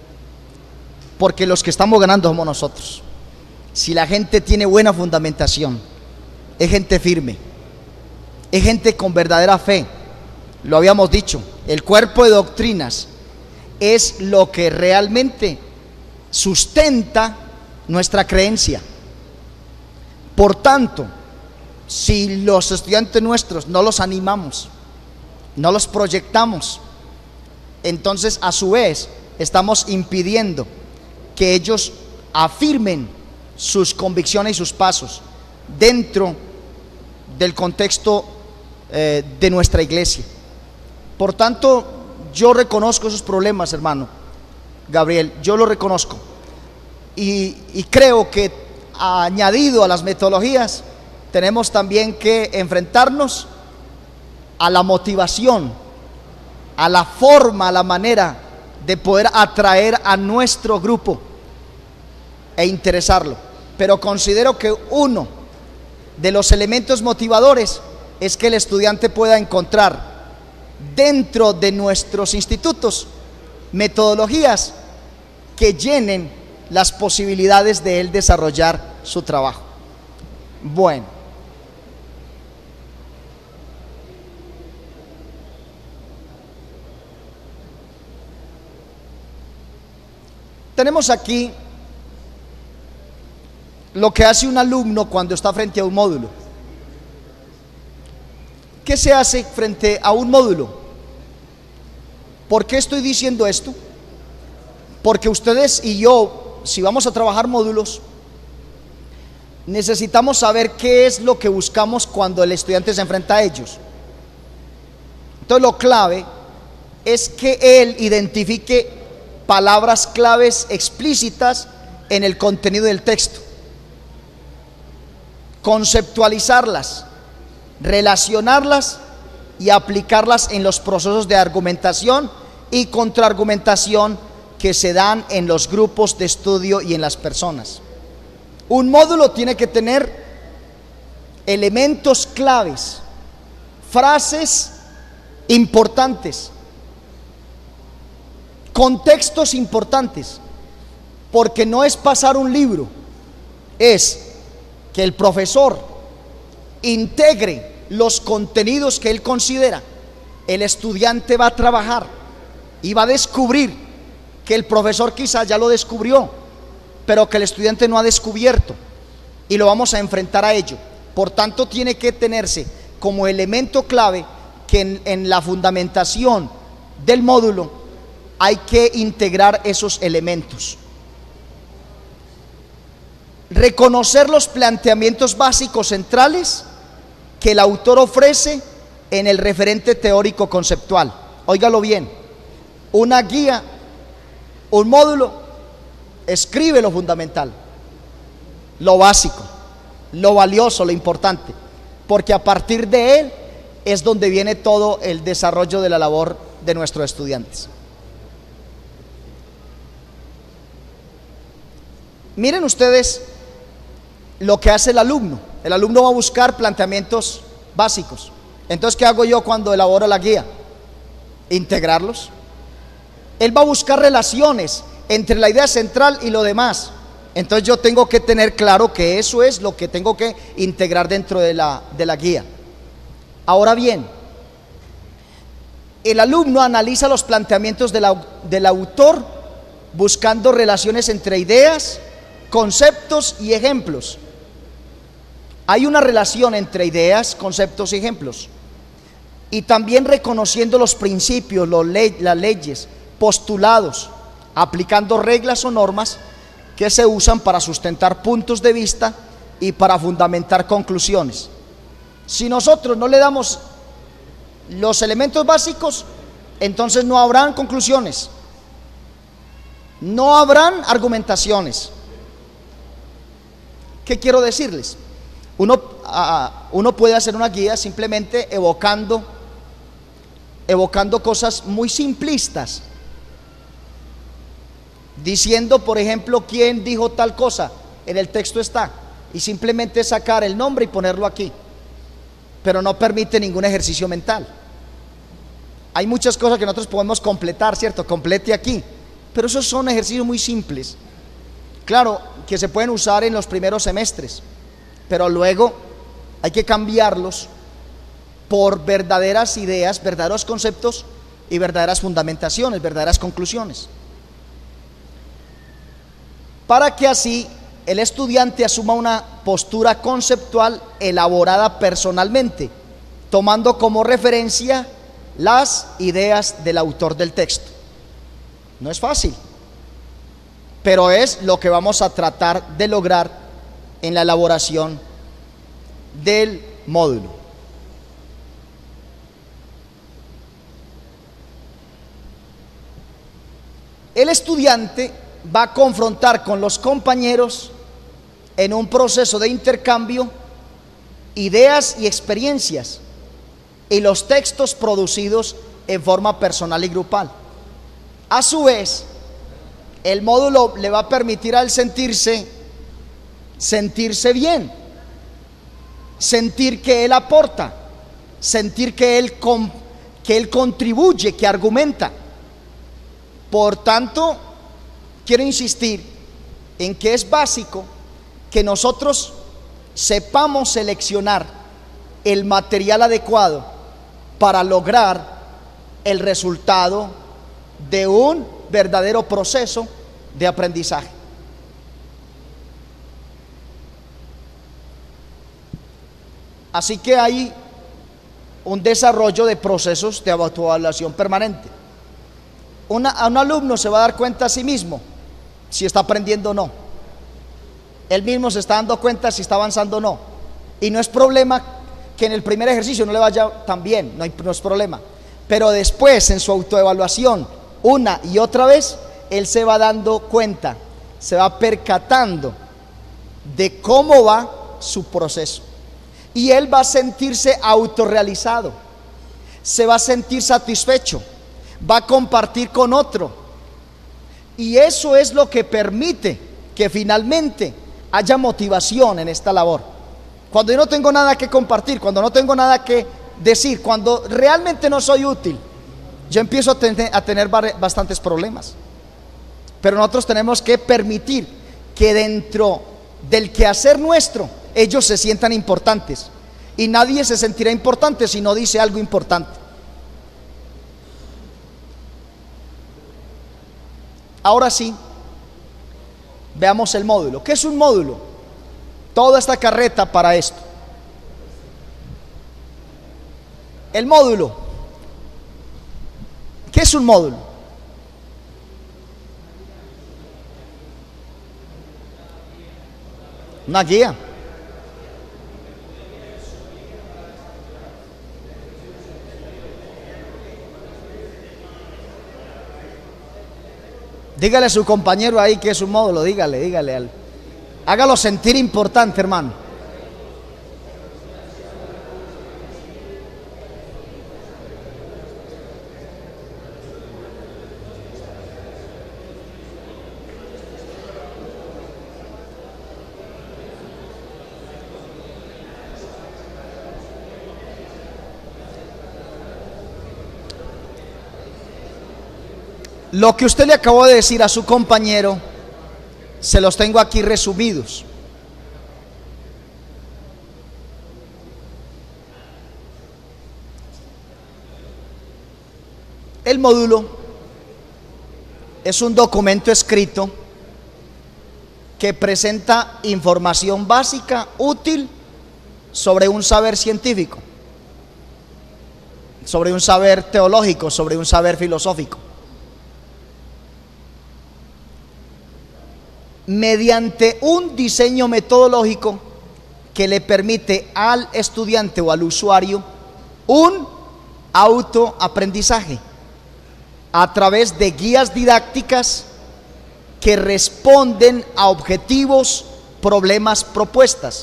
porque los que estamos ganando somos nosotros. Si la gente tiene buena fundamentación, es gente firme, es gente con verdadera fe. Lo habíamos dicho, el cuerpo de doctrinas es lo que realmente sustenta nuestra creencia. Por tanto, si los estudiantes nuestros no los animamos, no los proyectamos, entonces a su vez estamos impidiendo que ellos afirmen sus convicciones y sus pasos dentro del contexto eh, de nuestra iglesia. Por tanto, yo reconozco esos problemas, hermano Gabriel, yo lo reconozco, y, y creo que añadido a las metodologías tenemos también que enfrentarnos a la motivación, a la forma, a la manera de poder atraer a nuestro grupo e interesarlo. Pero considero que uno de los elementos motivadores es que el estudiante pueda encontrar dentro de nuestros institutos metodologías que llenen las posibilidades de él desarrollar su trabajo. Bueno, tenemos aquí lo que hace un alumno cuando está frente a un módulo. ¿Qué se hace frente a un módulo? ¿Por qué estoy diciendo esto? Porque ustedes y yo, si vamos a trabajar módulos, necesitamos saber qué es lo que buscamos cuando el estudiante se enfrenta a ellos. Entonces lo clave es que él identifique palabras claves explícitas en el contenido del texto, conceptualizarlas, relacionarlas y aplicarlas en los procesos de argumentación y contraargumentación que se dan en los grupos de estudio y en las personas. Un módulo tiene que tener elementos claves, frases importantes, contextos importantes, porque no es pasar un libro, es que el profesor integre los contenidos que él considera. El estudiante va a trabajar y va a descubrir que el profesor quizás ya lo descubrió, pero que el estudiante no ha descubierto, y lo vamos a enfrentar a ello. Por tanto, tiene que tenerse como elemento clave que en, en la fundamentación del módulo hay que integrar esos elementos. Reconocer los planteamientos básicos centrales que el autor ofrece en el referente teórico conceptual. Óigalo bien, una guía, un módulo, escribe lo fundamental, lo básico, lo valioso, lo importante, porque a partir de él es donde viene todo el desarrollo de la labor de nuestros estudiantes. Miren ustedes lo que hace el alumno. El alumno va a buscar planteamientos básicos. Entonces, ¿qué hago yo cuando elaboro la guía? Integrarlos. Él va a buscar relaciones entre la idea central y lo demás. Entonces yo tengo que tener claro que eso es lo que tengo que integrar dentro de la, de la guía. Ahora bien, el alumno analiza los planteamientos de la, del autor buscando relaciones entre ideas, conceptos y ejemplos. Hay una relación entre ideas, conceptos y ejemplos, y también reconociendo los principios, los le las leyes, postulados, aplicando reglas o normas que se usan para sustentar puntos de vista y para fundamentar conclusiones. Si nosotros no le damos los elementos básicos, entonces no habrán conclusiones, no habrán argumentaciones. ¿Qué quiero decirles? Uno, uh, uno puede hacer una guía simplemente evocando, evocando cosas muy simplistas, diciendo, por ejemplo, quién dijo tal cosa, en el texto está, y simplemente sacar el nombre y ponerlo aquí, pero no permite ningún ejercicio mental. Hay muchas cosas que nosotros podemos completar, ¿cierto? Complete aquí, pero esos son ejercicios muy simples, claro, que se pueden usar en los primeros semestres, pero luego hay que cambiarlos por verdaderas ideas, verdaderos conceptos y verdaderas fundamentaciones, verdaderas conclusiones, para que así el estudiante asuma una postura conceptual elaborada personalmente, tomando como referencia las ideas del autor del texto. No es fácil, pero es lo que vamos a tratar de lograr en la elaboración del módulo. El estudiante va a confrontar con los compañeros en un proceso de intercambio ideas y experiencias y los textos producidos en forma personal y grupal. A su vez, el módulo le va a permitir a él sentirse sentirse bien, sentir que él aporta, sentir que él, com, que él contribuye, que argumenta. Por tanto, quiero insistir en que es básico que nosotros sepamos seleccionar el material adecuado para lograr el resultado de un verdadero proceso de aprendizaje. Así que hay un desarrollo de procesos de autoevaluación permanente. Una, un alumno se va a dar cuenta a sí mismo si está aprendiendo o no. Él mismo se está dando cuenta si está avanzando o no. Y no es problema que en el primer ejercicio no le vaya tan bien, no, hay, no es problema. Pero después, en su autoevaluación, una y otra vez, él se va dando cuenta, se va percatando de cómo va su proceso. Y él va a sentirse autorrealizado, se va a sentir satisfecho, va a compartir con otro. Y eso es lo que permite que finalmente haya motivación en esta labor. Cuando yo no tengo nada que compartir, cuando no tengo nada que decir, cuando realmente no soy útil, yo empiezo a, ten- a tener bastantes problemas. Pero nosotros tenemos que permitir que dentro del quehacer nuestro ellos se sientan importantes. Y nadie se sentirá importante si no dice algo importante. Ahora sí, veamos el módulo. ¿Qué es un módulo? Toda esta carreta para esto. El módulo. ¿Qué es un módulo? Una guía. Dígale a su compañero ahí que es un módulo, dígale, dígale al, hágalo sentir importante, hermano. Lo que usted le acabó de decir a su compañero, se los tengo aquí resumidos. El módulo es un documento escrito que presenta información básica útil sobre un saber científico, sobre un saber teológico, sobre un saber filosófico. Mediante un diseño metodológico que le permite al estudiante o al usuario un autoaprendizaje a través de guías didácticas que responden a objetivos, problemas, propuestas.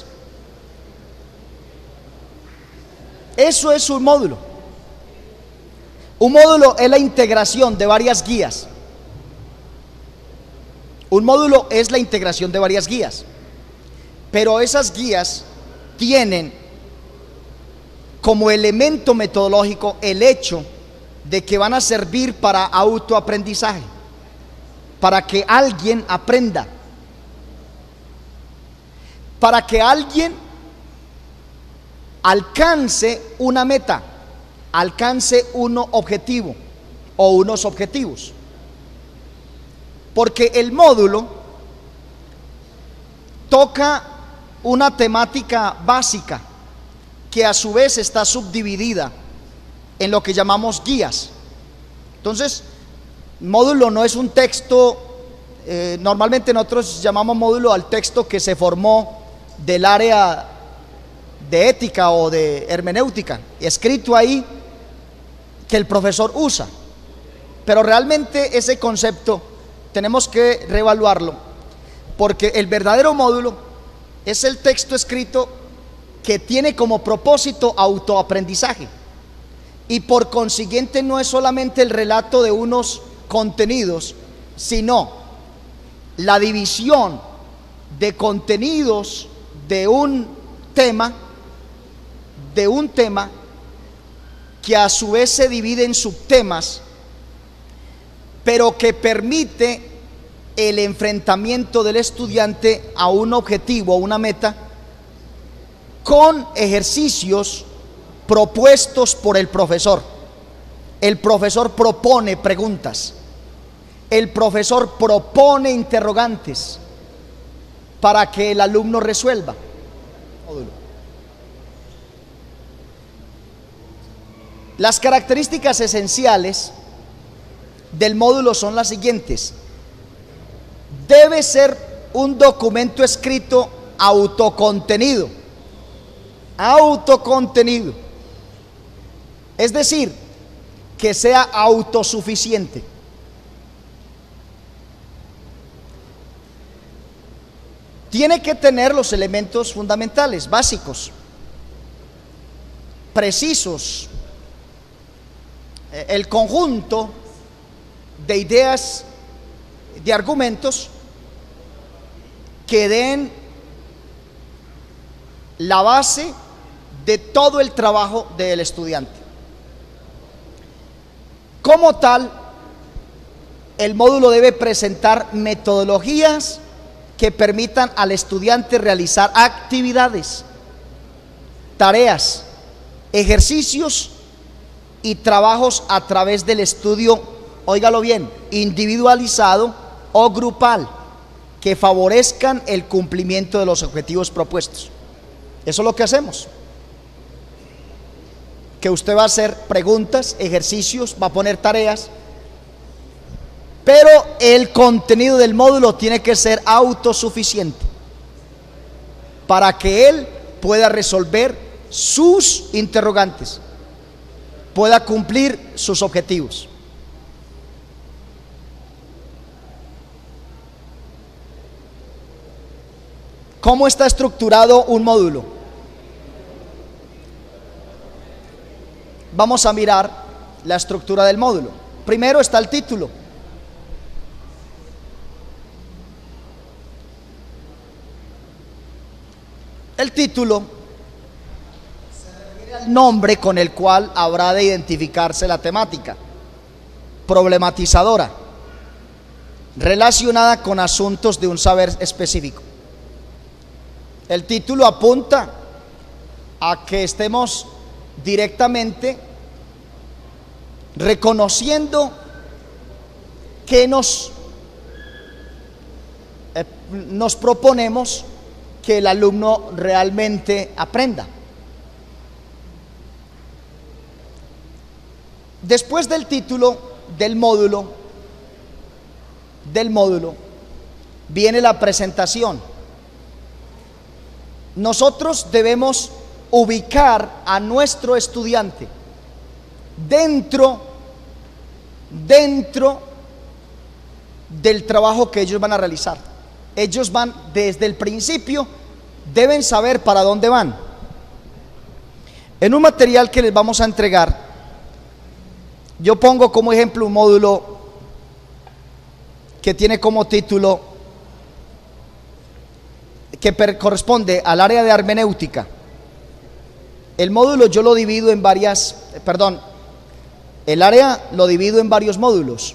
Eso es un módulo. Un módulo es la integración de varias guías. Un módulo es la integración de varias guías, pero esas guías tienen como elemento metodológico el hecho de que van a servir para autoaprendizaje, para que alguien aprenda, para que alguien alcance una meta, alcance un objetivo o unos objetivos. Porque el módulo toca una temática básica que a su vez está subdividida en lo que llamamos guías. Entonces, módulo no es un texto, eh, normalmente nosotros llamamos módulo al texto que se formó del área de ética o de hermenéutica, escrito ahí que el profesor usa. Pero realmente ese concepto tenemos que reevaluarlo, porque el verdadero módulo es el texto escrito que tiene como propósito autoaprendizaje, y por consiguiente no es solamente el relato de unos contenidos, sino la división de contenidos de un tema, de un tema que a su vez se divide en subtemas, pero que permite el enfrentamiento del estudiante a un objetivo, a una meta, con ejercicios propuestos por el profesor. El profesor propone preguntas, el profesor propone interrogantes para que el alumno resuelva. Las características esenciales del módulo son las siguientes: debe ser un documento escrito autocontenido, autocontenido, es decir, que sea autosuficiente. Tiene que tener los elementos fundamentales, básicos, precisos, el conjunto de ideas, de argumentos que den la base de todo el trabajo del estudiante. Como tal, el módulo debe presentar metodologías que permitan al estudiante realizar actividades, tareas, ejercicios y trabajos a través del estudio, óigalo bien, individualizado o grupal, que favorezcan el cumplimiento de los objetivos propuestos. Eso es lo que hacemos. Que usted va a hacer preguntas, ejercicios, va a poner tareas, pero el contenido del módulo tiene que ser autosuficiente para que él pueda resolver sus interrogantes, pueda cumplir sus objetivos. ¿Cómo está estructurado un módulo? Vamos a mirar la estructura del módulo. Primero está el título. El título se refiere al nombre con el cual habrá de identificarse la temática problematizadora, relacionada con asuntos de un saber específico. El título apunta a que estemos directamente reconociendo que nos, eh, nos proponemos que el alumno realmente aprenda. Después del título del módulo, del módulo, viene la presentación. Nosotros debemos ubicar a nuestro estudiante dentro, dentro del trabajo que ellos van a realizar. Ellos van desde el principio, deben saber para dónde van. En un material que les vamos a entregar, yo pongo como ejemplo un módulo que tiene como título, que corresponde al área de hermenéutica. El módulo yo lo divido en varias, perdón, el área lo divido en varios módulos.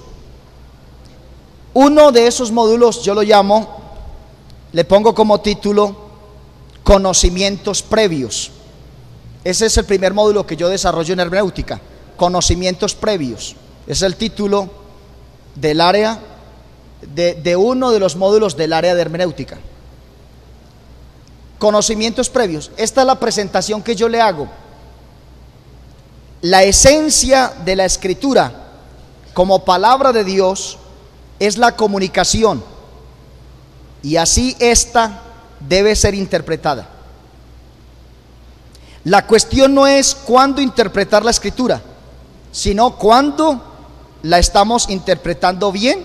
Uno de esos módulos yo lo llamo, le pongo como título conocimientos previos. Ese es el primer módulo que yo desarrollo en hermenéutica, conocimientos previos. Es el título del área de, de uno de los módulos del área de hermenéutica. Conocimientos previos. Esta es la presentación que yo le hago. La esencia de la escritura como palabra de Dios es la comunicación, y así esta debe ser interpretada. La cuestión no es cuándo interpretar la escritura, sino cuándo la estamos interpretando bien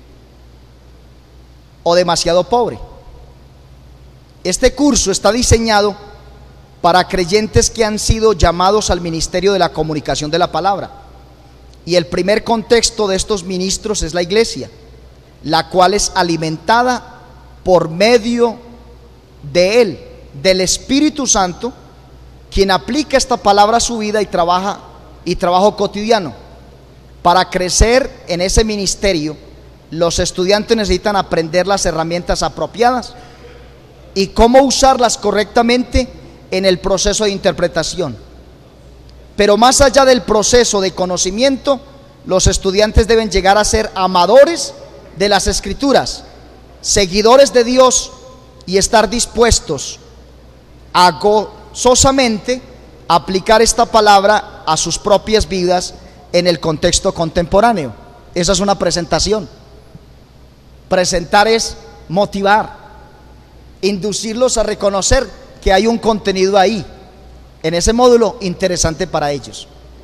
o demasiado pobre. Este curso está diseñado para creyentes que han sido llamados al ministerio de la comunicación de la palabra, y el primer contexto de estos ministros es la iglesia, la cual es alimentada por medio de él, del Espíritu Santo, quien aplica esta palabra a su vida y trabaja y trabajo cotidiano para crecer en ese ministerio los estudiantes necesitan aprender las herramientas apropiadas y cómo usarlas correctamente en el proceso de interpretación. Pero más allá del proceso de conocimiento, los estudiantes deben llegar a ser amadores de las Escrituras, seguidores de Dios, y estar dispuestos a gozosamente aplicar esta palabra a sus propias vidas en el contexto contemporáneo. Esa es una presentación. Presentar es motivar, inducirlos a reconocer que hay un contenido ahí, en ese módulo interesante para ellos.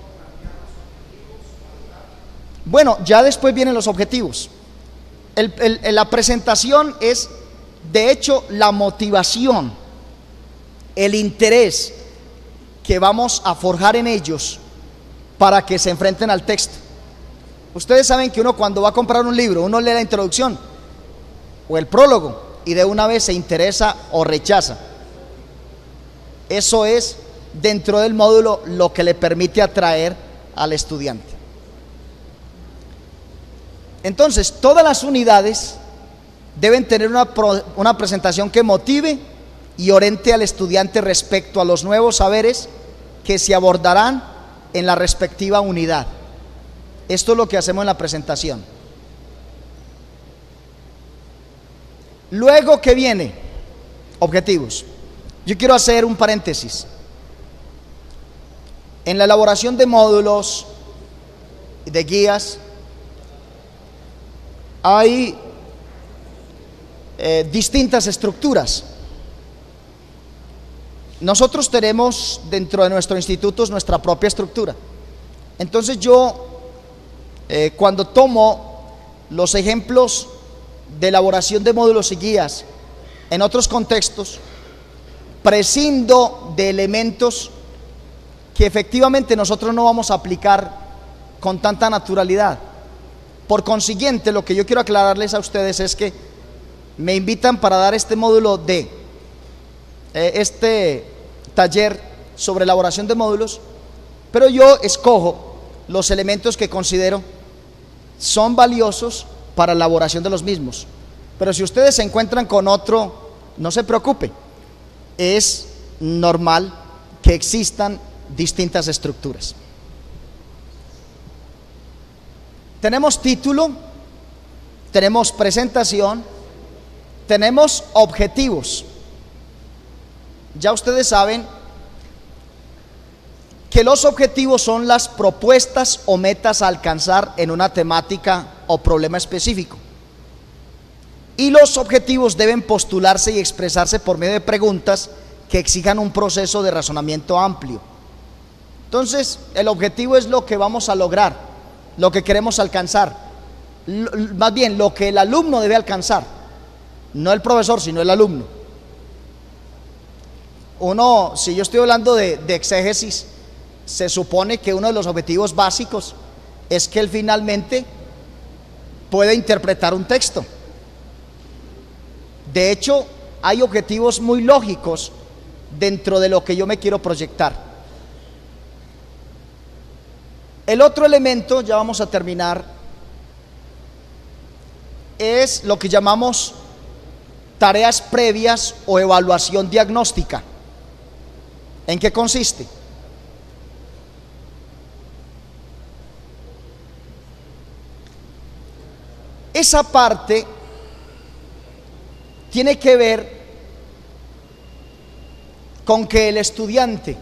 Bueno, ya después vienen los objetivos. El, el, la presentación es, de hecho, la motivación, el interés que vamos a forjar en ellos para que se enfrenten al texto. Ustedes saben que uno, cuando va a comprar un libro, uno lee la introducción o el prólogo y de una vez se interesa o rechaza. Eso es, dentro del módulo, lo que le permite atraer al estudiante. Entonces, todas las unidades deben tener una, una presentación que motive y oriente al estudiante respecto a los nuevos saberes que se abordarán en la respectiva unidad. Esto es lo que hacemos en la presentación. Luego, ¿qué viene? Objetivos. Yo quiero hacer un paréntesis. En la elaboración de módulos, de guías, hay eh, distintas estructuras. Nosotros tenemos dentro de nuestro instituto nuestra propia estructura. Entonces yo, eh, cuando tomo los ejemplos de elaboración de módulos y guías en otros contextos, prescindo de elementos que efectivamente nosotros no vamos a aplicar con tanta naturalidad. Por consiguiente, lo que yo quiero aclararles a ustedes es que me invitan para dar este módulo de eh, este taller sobre elaboración de módulos, pero yo escojo los elementos que considero son valiosos para la elaboración de los mismos. Pero si ustedes se encuentran con otro, no se preocupe, es normal que existan distintas estructuras. Tenemos título, tenemos presentación, tenemos objetivos. Ya ustedes saben que los objetivos son las propuestas o metas a alcanzar en una temática o problema específico. Y los objetivos deben postularse y expresarse por medio de preguntas que exijan un proceso de razonamiento amplio. Entonces, el objetivo es lo que vamos a lograr, lo que queremos alcanzar, más bien lo que el alumno debe alcanzar, no el profesor, sino el alumno. Uno, si yo estoy hablando de, de exégesis, se supone que uno de los objetivos básicos es que él finalmente pueda interpretar un texto. De hecho, hay objetivos muy lógicos dentro de lo que yo me quiero proyectar. El otro elemento, ya vamos a terminar, es lo que llamamos tareas previas o evaluación diagnóstica. ¿En qué consiste? Esa parte tiene que ver con que el estudiante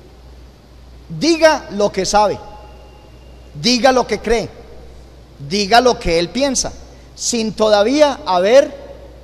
diga lo que sabe, diga lo que cree, diga lo que él piensa, sin todavía haber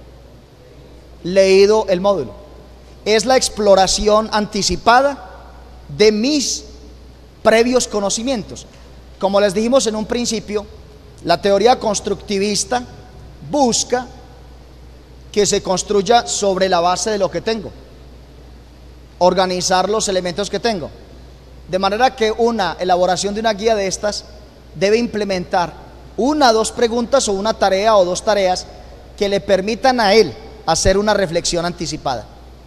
leído el módulo. Es la exploración anticipada de mis previos conocimientos. Como les dijimos en un principio, la teoría constructivista busca que se construya sobre la base de lo que tengo, organizar los elementos que tengo, de manera que una elaboración de una guía de estas debe implementar una, dos preguntas o una tarea o dos tareas que le permitan a él hacer una reflexión anticipada.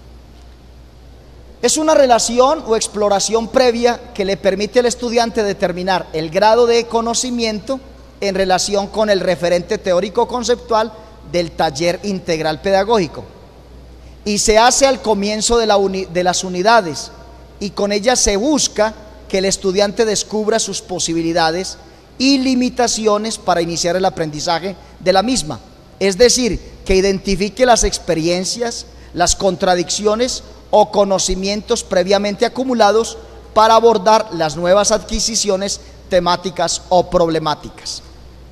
Es una relación o exploración previa que le permite al estudiante determinar el grado de conocimiento en relación con el referente teórico conceptual del taller integral pedagógico, y se hace al comienzo de, la uni, de las unidades, y con ella se busca que el estudiante descubra sus posibilidades y limitaciones para iniciar el aprendizaje de la misma, es decir, que identifique las experiencias, las contradicciones o conocimientos previamente acumulados para abordar las nuevas adquisiciones temáticas o problemáticas.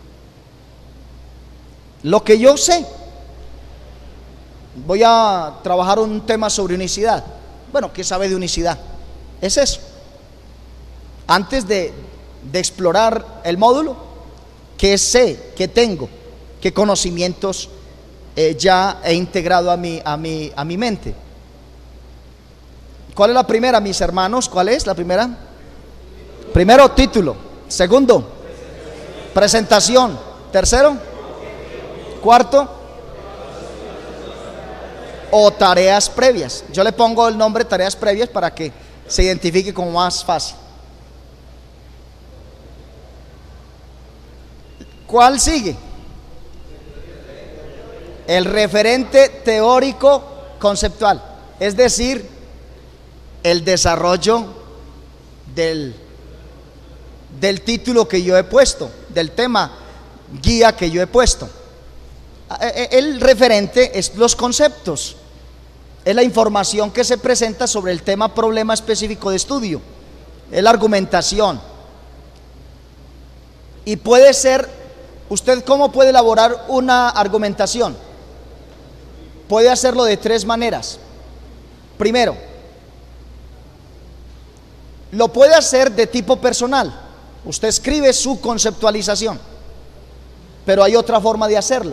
Lo que yo sé, voy a trabajar un tema sobre unicidad. Bueno, ¿qué sabe de unicidad? Es eso. Antes de, de explorar el módulo, ¿qué sé? ¿Qué tengo? ¿Qué conocimientos eh, ya he integrado a mi, a, mi, a mi mente? ¿Cuál es la primera, mis hermanos? ¿Cuál es la primera? Primero, título. Segundo, presentación. Tercero, cuarto, o tareas previas. Yo le pongo el nombre tareas previas para que se identifique como más fácil. ¿Cuál sigue? El referente teórico conceptual, es decir, el desarrollo del, del título que yo he puesto, del tema guía que yo he puesto. El referente es los conceptos, es la información que se presenta sobre el tema problema específico de estudio, es la argumentación. Y puede ser, ¿usted cómo puede elaborar una argumentación? Puede hacerlo de tres maneras. Primero, lo puede hacer de tipo personal. Usted escribe su conceptualización, pero hay otra forma de hacerlo,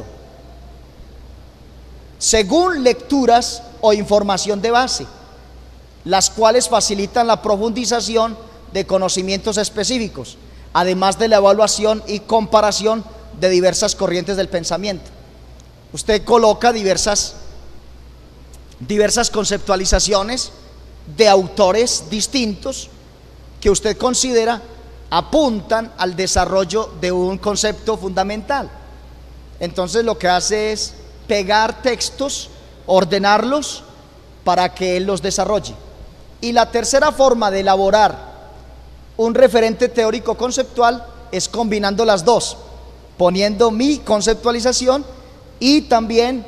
según lecturas o información de base, las cuales facilitan la profundización de conocimientos específicos, además de la evaluación y comparación de diversas corrientes del pensamiento. Usted coloca diversas, diversas conceptualizaciones de autores distintos que usted considera apuntan al desarrollo de un concepto fundamental. Entonces lo que hace es pegar textos, ordenarlos para que él los desarrolle. Y la tercera forma de elaborar un referente teórico conceptual es combinando las dos, poniendo mi conceptualización y también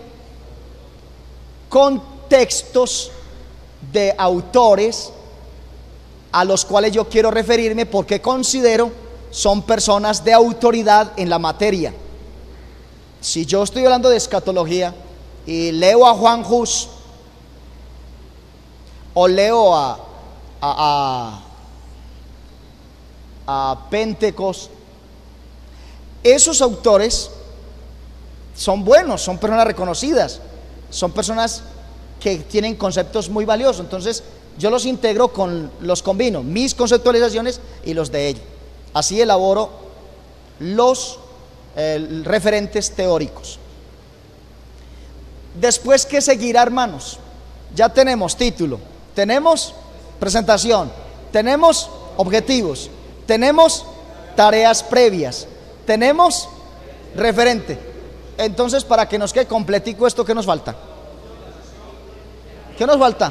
con textos de autores a los cuales yo quiero referirme porque considero son personas de autoridad en la materia. Si yo estoy hablando de escatología y leo a Juan Hus o leo a, a, a, a Pentecost, esos autores son buenos, son personas reconocidas, son personas que tienen conceptos muy valiosos. Entonces yo los integro, con los combino, mis conceptualizaciones y los de ellos. Así elaboro los eh, referentes teóricos. Después, ¿qué seguirá, hermanos? Ya tenemos título, tenemos presentación, tenemos objetivos, tenemos tareas previas, tenemos referente. Entonces, para que nos quede completico esto, ¿qué nos falta? ¿Qué nos falta?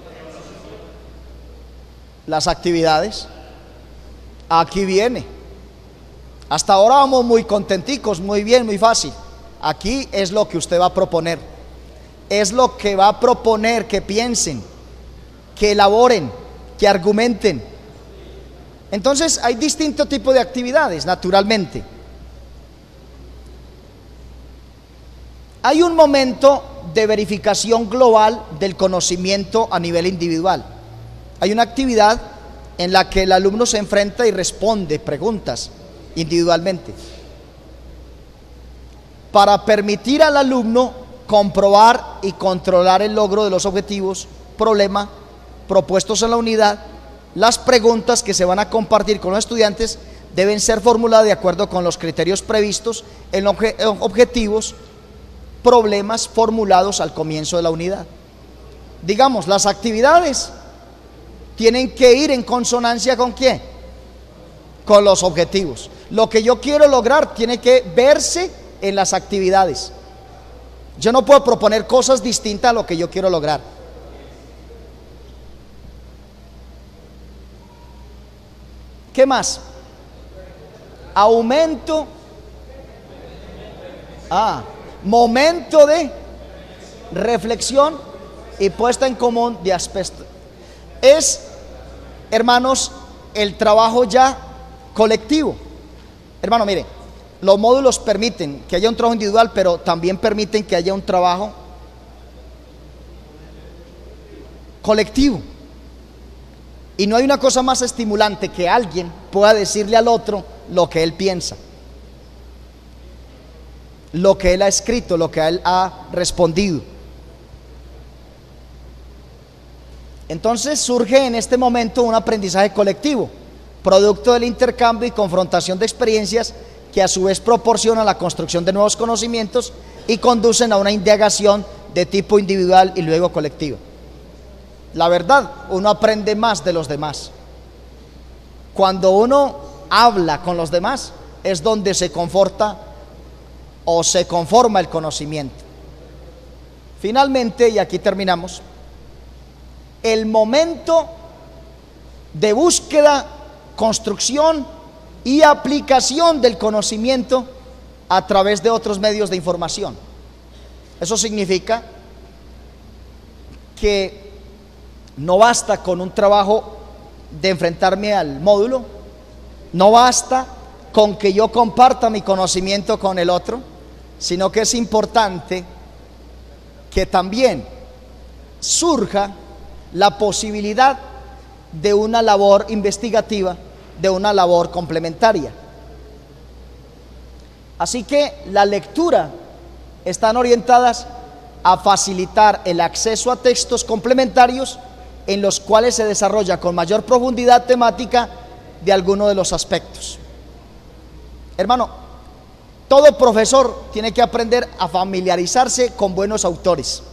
Las actividades. Aquí viene. Hasta ahora vamos muy contenticos, muy bien, muy fácil. Aquí es lo que usted va a proponer. Es lo que va a proponer que piensen, que elaboren, que argumenten. Entonces hay distinto tipo de actividades, naturalmente. Hay un momento de verificación global del conocimiento a nivel individual. Hay una actividad en la que el alumno se enfrenta y responde preguntas individualmente, para permitir al alumno comprobar y controlar el logro de los objetivos, problema propuestos en la unidad. Las preguntas que se van a compartir con los estudiantes deben ser formuladas de acuerdo con los criterios previstos en los objetivos, problemas formulados al comienzo de la unidad. Digamos, las actividades tienen que ir en consonancia ¿con qué? con los objetivos. Lo que yo quiero lograr tiene que verse en las actividades. Yo no puedo proponer cosas distintas a lo que yo quiero lograr. ¿Qué más? Aumento. Ah, momento de reflexión y puesta en común de aspectos. Es, hermanos, el trabajo ya colectivo. Hermano, mire, los módulos permiten que haya un trabajo individual, pero también permiten que haya un trabajo colectivo. Y no hay una cosa más estimulante que alguien pueda decirle al otro lo que él piensa, lo que él ha escrito, lo que él ha respondido. Entonces surge en este momento un aprendizaje colectivo, producto del intercambio y confrontación de experiencias que a su vez proporcionan la construcción de nuevos conocimientos y conducen a una indagación de tipo individual y luego colectivo. La verdad, uno aprende más de los demás. Cuando uno habla con los demás es donde se conforta o se conforma el conocimiento. Finalmente, y aquí terminamos, el momento de búsqueda, construcción y aplicación del conocimiento a través de otros medios de información. Eso significa que no basta con un trabajo de enfrentarme al módulo, no basta con que yo comparta mi conocimiento con el otro, sino que es importante que también surja la posibilidad de una labor investigativa, de una labor complementaria. Así que la lectura están orientadas a facilitar el acceso a textos complementarios en los cuales se desarrolla con mayor profundidad temática de alguno de los aspectos. Hermano, todo profesor tiene que aprender a familiarizarse con buenos autores.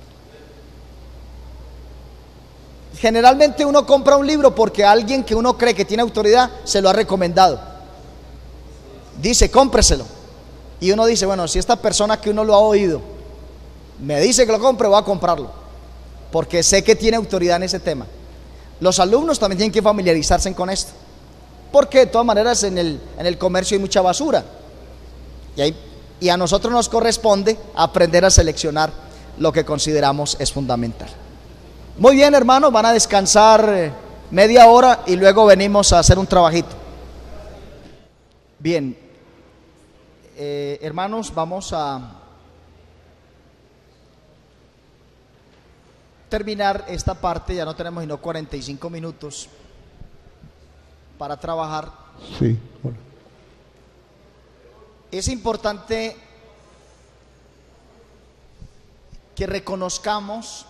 Generalmente uno compra un libro porque alguien que uno cree que tiene autoridad se lo ha recomendado. Dice, cómpreselo. Y uno dice, bueno, si esta persona que uno lo ha oído me dice que lo compre, voy a comprarlo, porque sé que tiene autoridad en ese tema. Los alumnos también tienen que familiarizarse con esto, porque de todas maneras en el, en el comercio hay mucha basura. Y, hay, y a nosotros nos corresponde aprender a seleccionar lo que consideramos es fundamental. Muy bien, hermanos, van a descansar media hora y luego venimos a hacer un trabajito. Bien, eh, hermanos, vamos a terminar esta parte. Ya no tenemos sino cuarenta y cinco minutos para trabajar. Sí, hola. Es importante que reconozcamos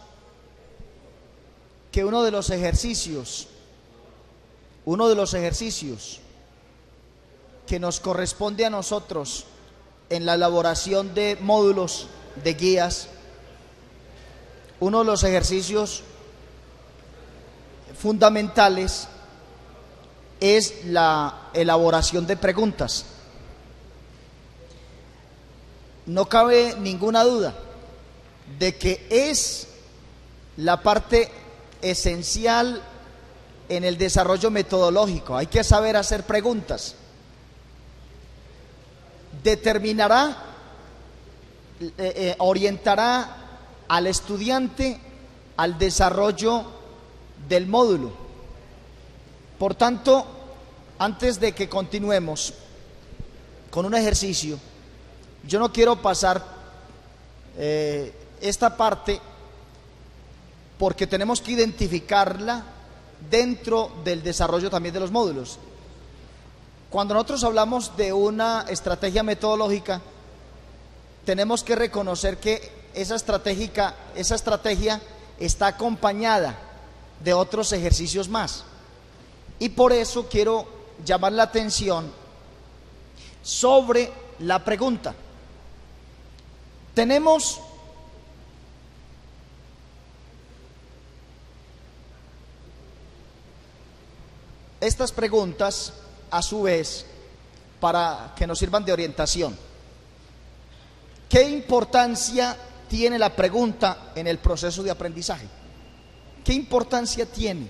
que uno de los ejercicios, uno de los ejercicios que nos corresponde a nosotros en la elaboración de módulos, de guías, uno de los ejercicios fundamentales es la elaboración de preguntas. No cabe ninguna duda de que es la parte esencial en el desarrollo metodológico. Hay que saber hacer preguntas. Determinará, eh, eh, orientará al estudiante al desarrollo del módulo. Por tanto, antes de que continuemos con un ejercicio, yo no quiero pasar eh, esta parte porque tenemos que identificarla dentro del desarrollo también de los módulos. Cuando nosotros hablamos de una estrategia metodológica, tenemos que reconocer que esa estratégica, esa estrategia está acompañada de otros ejercicios más. Y por eso quiero llamar la atención sobre la pregunta. Tenemos estas preguntas a su vez, para que nos sirvan de orientación. ¿Qué importancia tiene la pregunta en el proceso de aprendizaje? ¿Qué importancia tiene?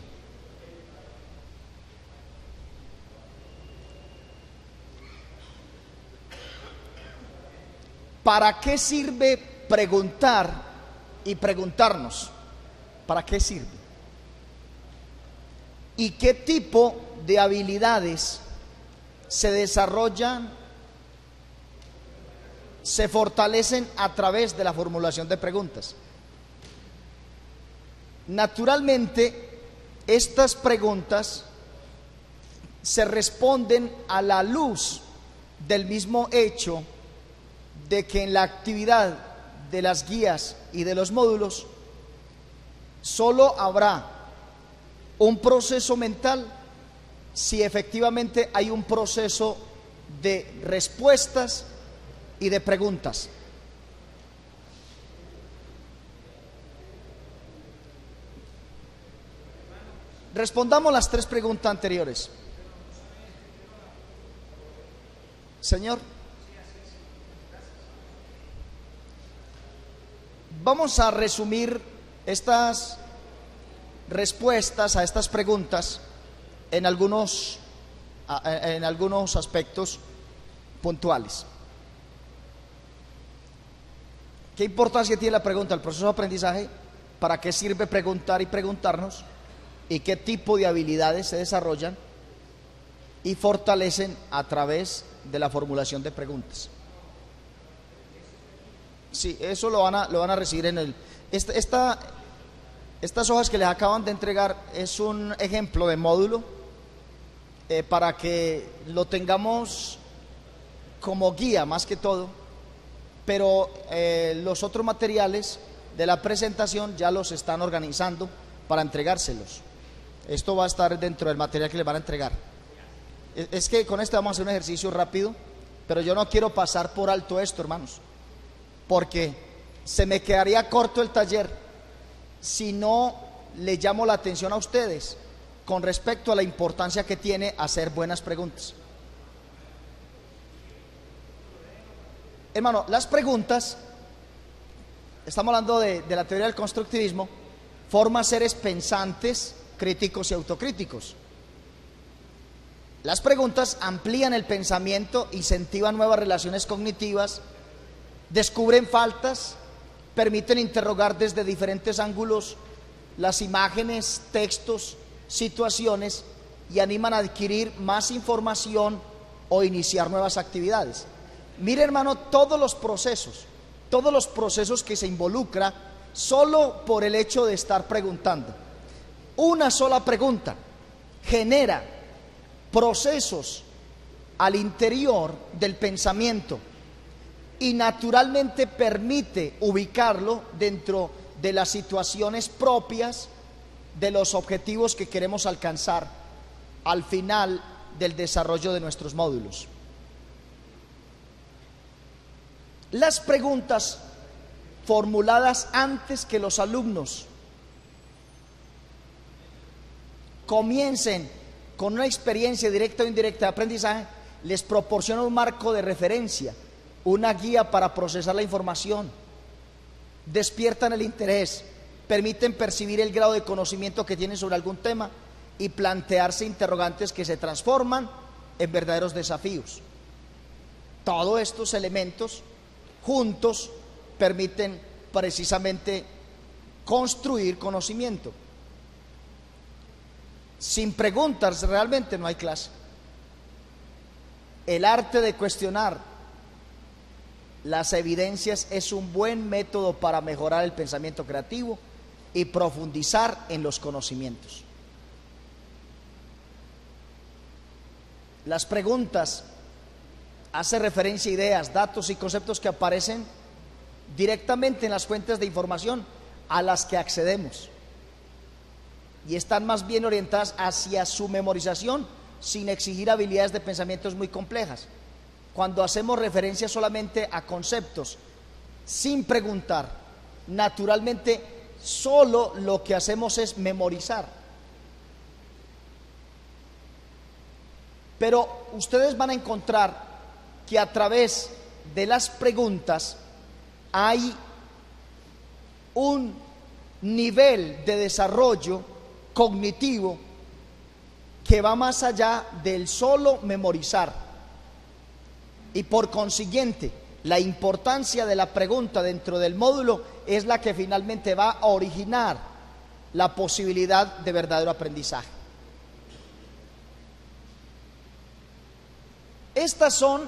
¿Para qué sirve preguntar y preguntarnos? ¿Para qué sirve? ¿Y qué tipo de habilidades se desarrollan, se fortalecen a través de la formulación de preguntas? Naturalmente, estas preguntas se responden a la luz del mismo hecho de que en la actividad de las guías y de los módulos solo habrá un proceso mental si efectivamente hay un proceso de respuestas y de preguntas. Respondamos las tres preguntas anteriores. Señor, vamos a resumir estas respuestas a estas preguntas en algunos, en algunos aspectos puntuales. ¿Qué importancia tiene la pregunta al proceso de aprendizaje? ¿Para qué sirve preguntar y preguntarnos? ¿Y qué tipo de habilidades se desarrollan y fortalecen a través de la formulación de preguntas? Sí, eso lo van a, lo van a recibir en el... Esta, esta, estas hojas que les acaban de entregar es un ejemplo de módulo eh, para que lo tengamos como guía más que todo, pero eh, los otros materiales de la presentación ya los están organizando para entregárselos. Esto va a estar dentro del material que les van a entregar. Es, es que con este vamos a hacer un ejercicio rápido, pero yo no quiero pasar por alto esto, hermanos, porque se me quedaría corto el taller si no le llamo la atención a ustedes con respecto a la importancia que tiene hacer buenas preguntas. Hermano, las preguntas, estamos hablando de, de la teoría del constructivismo, forma seres pensantes, críticos y autocríticos. Las preguntas amplían el pensamiento, incentivan nuevas relaciones cognitivas, descubren faltas, permiten interrogar desde diferentes ángulos las imágenes, textos, situaciones y animan a adquirir más información o iniciar nuevas actividades. Mire, hermano, todos los procesos, todos los procesos que se involucra solo por el hecho de estar preguntando. Una sola pregunta genera procesos al interior del pensamiento y naturalmente permite ubicarlo dentro de las situaciones propias de los objetivos que queremos alcanzar al final del desarrollo de nuestros módulos. Las preguntas formuladas antes que los alumnos comiencen con una experiencia directa o indirecta de aprendizaje les proporciona un marco de referencia, una guía para procesar la información, despiertan el interés, permiten percibir el grado de conocimiento que tienen sobre algún tema y plantearse interrogantes que se transforman en verdaderos desafíos. Todos estos elementos juntos permiten precisamente construir conocimiento. Sin preguntas realmente no hay clase. El arte de cuestionar las evidencias es un buen método para mejorar el pensamiento creativo y profundizar en los conocimientos. Las preguntas hacen referencia a ideas, datos y conceptos que aparecen directamente en las fuentes de información a las que accedemos y están más bien orientadas hacia su memorización sin exigir habilidades de pensamientos muy complejas. Cuando hacemos referencia solamente a conceptos sin preguntar, naturalmente solo lo que hacemos es memorizar. Pero ustedes van a encontrar que a través de las preguntas hay un nivel de desarrollo cognitivo que va más allá del solo memorizar. Y por consiguiente, la importancia de la pregunta dentro del módulo es la que finalmente va a originar la posibilidad de verdadero aprendizaje. Estas son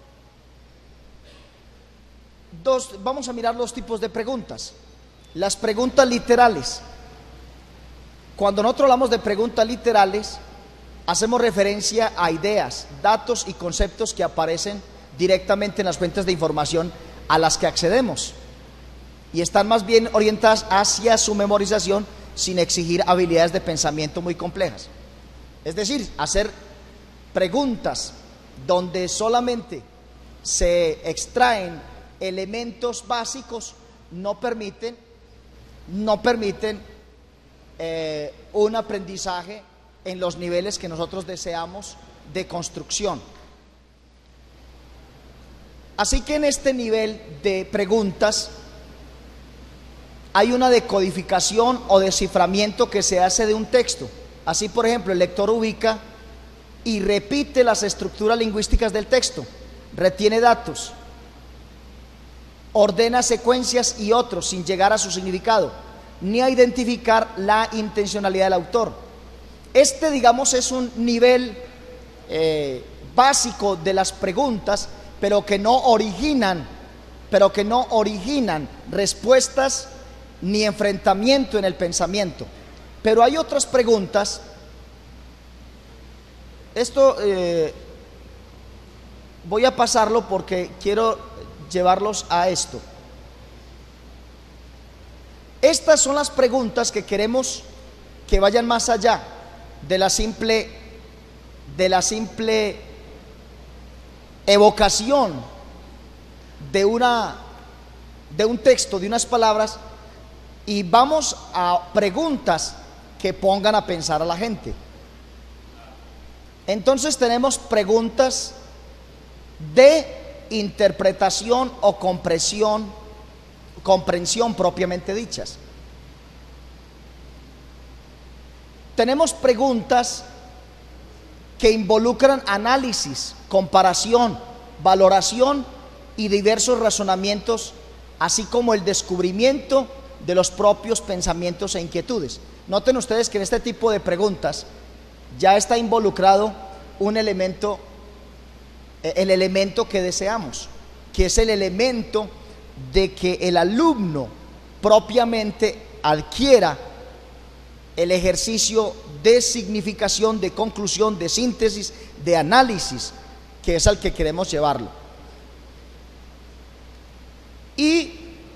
dos, vamos a mirar los tipos de preguntas. Las preguntas literales. Cuando nosotros hablamos de preguntas literales, hacemos referencia a ideas, datos y conceptos que aparecen directamente en las fuentes de información a las que accedemos y están más bien orientadas hacia su memorización sin exigir habilidades de pensamiento muy complejas. Es decir, hacer preguntas donde solamente se extraen elementos básicos no permiten, no permiten eh, un aprendizaje en los niveles que nosotros deseamos de construcción. Así que en este nivel de preguntas hay una decodificación o desciframiento que se hace de un texto. Así, por ejemplo, el lector ubica y repite las estructuras lingüísticas del texto, retiene datos, ordena secuencias y otros sin llegar a su significado, ni a identificar la intencionalidad del autor. Este, digamos, es un nivel eh, básico de las preguntas, pero que no originan, pero que no originan respuestas ni enfrentamiento en el pensamiento. Pero hay otras preguntas. Esto eh, voy a pasarlo porque quiero llevarlos a esto. Estas son las preguntas que queremos que vayan más allá de la simple, de la simple evocación de una, de un texto, de unas palabras, y vamos a preguntas que pongan a pensar a la gente. Entonces tenemos preguntas de interpretación o comprensión, comprensión propiamente dichas. Tenemos preguntas que involucran análisis, comparación, valoración y diversos razonamientos, así como el descubrimiento de los propios pensamientos e inquietudes. Noten ustedes que en este tipo de preguntas ya está involucrado un elemento, el elemento que deseamos, que es el elemento de que el alumno propiamente adquiera el ejercicio de significación, de conclusión, de síntesis, de análisis, que es al que queremos llevarlo. Y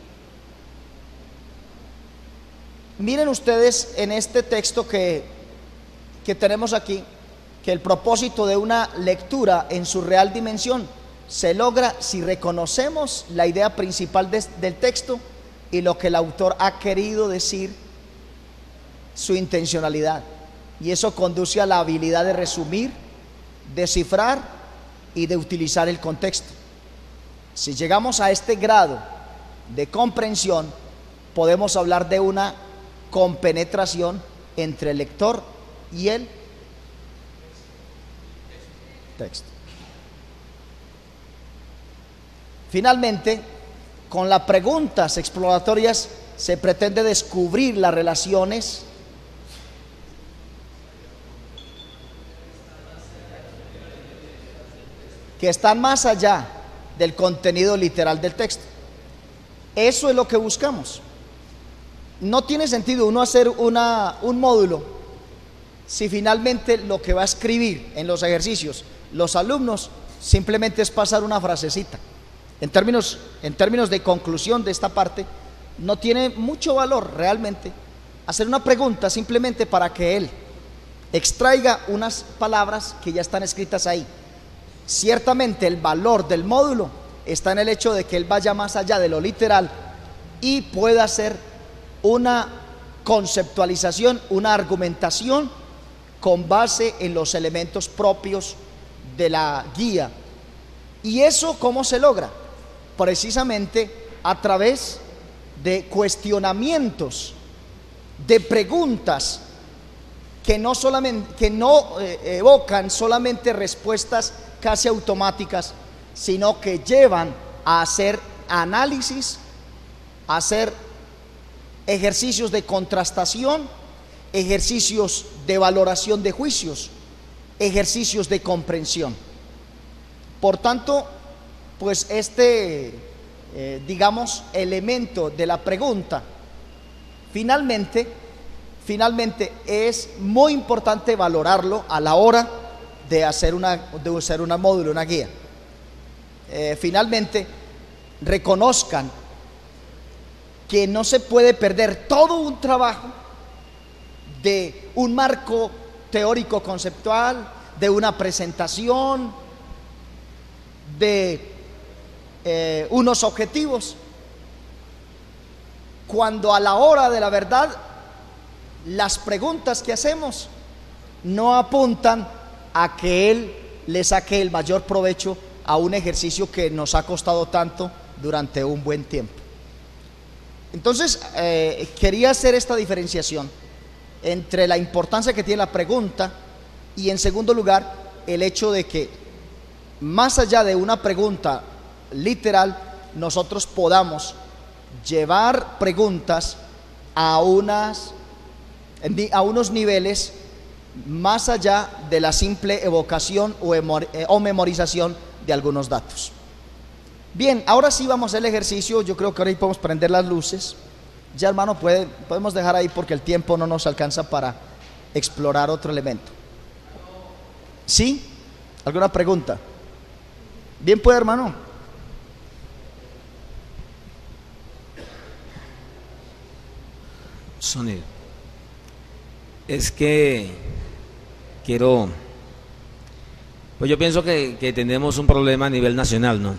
miren ustedes en este texto que, que tenemos aquí, que el propósito de una lectura en su real dimensión se logra si reconocemos la idea principal de, del texto y lo que el autor ha querido decir, su intencionalidad, y eso conduce a la habilidad de resumir, descifrar y de utilizar el contexto. Si llegamos a este grado de comprensión, podemos hablar de una compenetración entre el lector y el texto. Finalmente, con las preguntas exploratorias se pretende descubrir las relaciones que están más allá del contenido literal del texto. Eso es lo que buscamos. No tiene sentido uno hacer una, un módulo si finalmente lo que va a escribir en los ejercicios los alumnos simplemente es pasar una frasecita. En términos, en términos de conclusión de esta parte, no tiene mucho valor realmente hacer una pregunta simplemente para que él extraiga unas palabras que ya están escritas ahí. Ciertamente el valor del módulo está en el hecho de que él vaya más allá de lo literal y pueda hacer una conceptualización, una argumentación con base en los elementos propios de la guía. ¿Y eso cómo se logra? Precisamente a través de cuestionamientos, de preguntas que no solamente que no eh, evocan solamente respuestas casi automáticas, sino que llevan a hacer análisis, a hacer ejercicios de contrastación, ejercicios de valoración de juicios, ejercicios de comprensión. Por tanto, pues este, eh, digamos, elemento de la pregunta, finalmente, finalmente es muy importante valorarlo a la hora de hacer una, de hacer una módulo, una guía. Eh, finalmente, reconozcan que no se puede perder todo un trabajo de un marco teórico conceptual, de una presentación, de eh, unos objetivos, cuando a la hora de la verdad las preguntas que hacemos no apuntan a que él le saque el mayor provecho a un ejercicio que nos ha costado tanto durante un buen tiempo. Entonces, eh, quería hacer esta diferenciación entre la importancia que tiene la pregunta y, en segundo lugar, el hecho de que más allá de una pregunta literal, nosotros podamos llevar preguntas a, unas, a unos niveles más allá de la simple evocación o, o memorización de algunos datos. Bien, ahora sí vamos a hacer el ejercicio. Yo creo que ahora podemos prender las luces. Ya, hermano, puede, podemos dejar ahí porque el tiempo no nos alcanza para explorar otro elemento. ¿Sí? ¿Alguna pregunta? Bien, pues, hermano. Sonido. Es que quiero, pues yo pienso que, que tenemos un problema a nivel nacional, ¿no?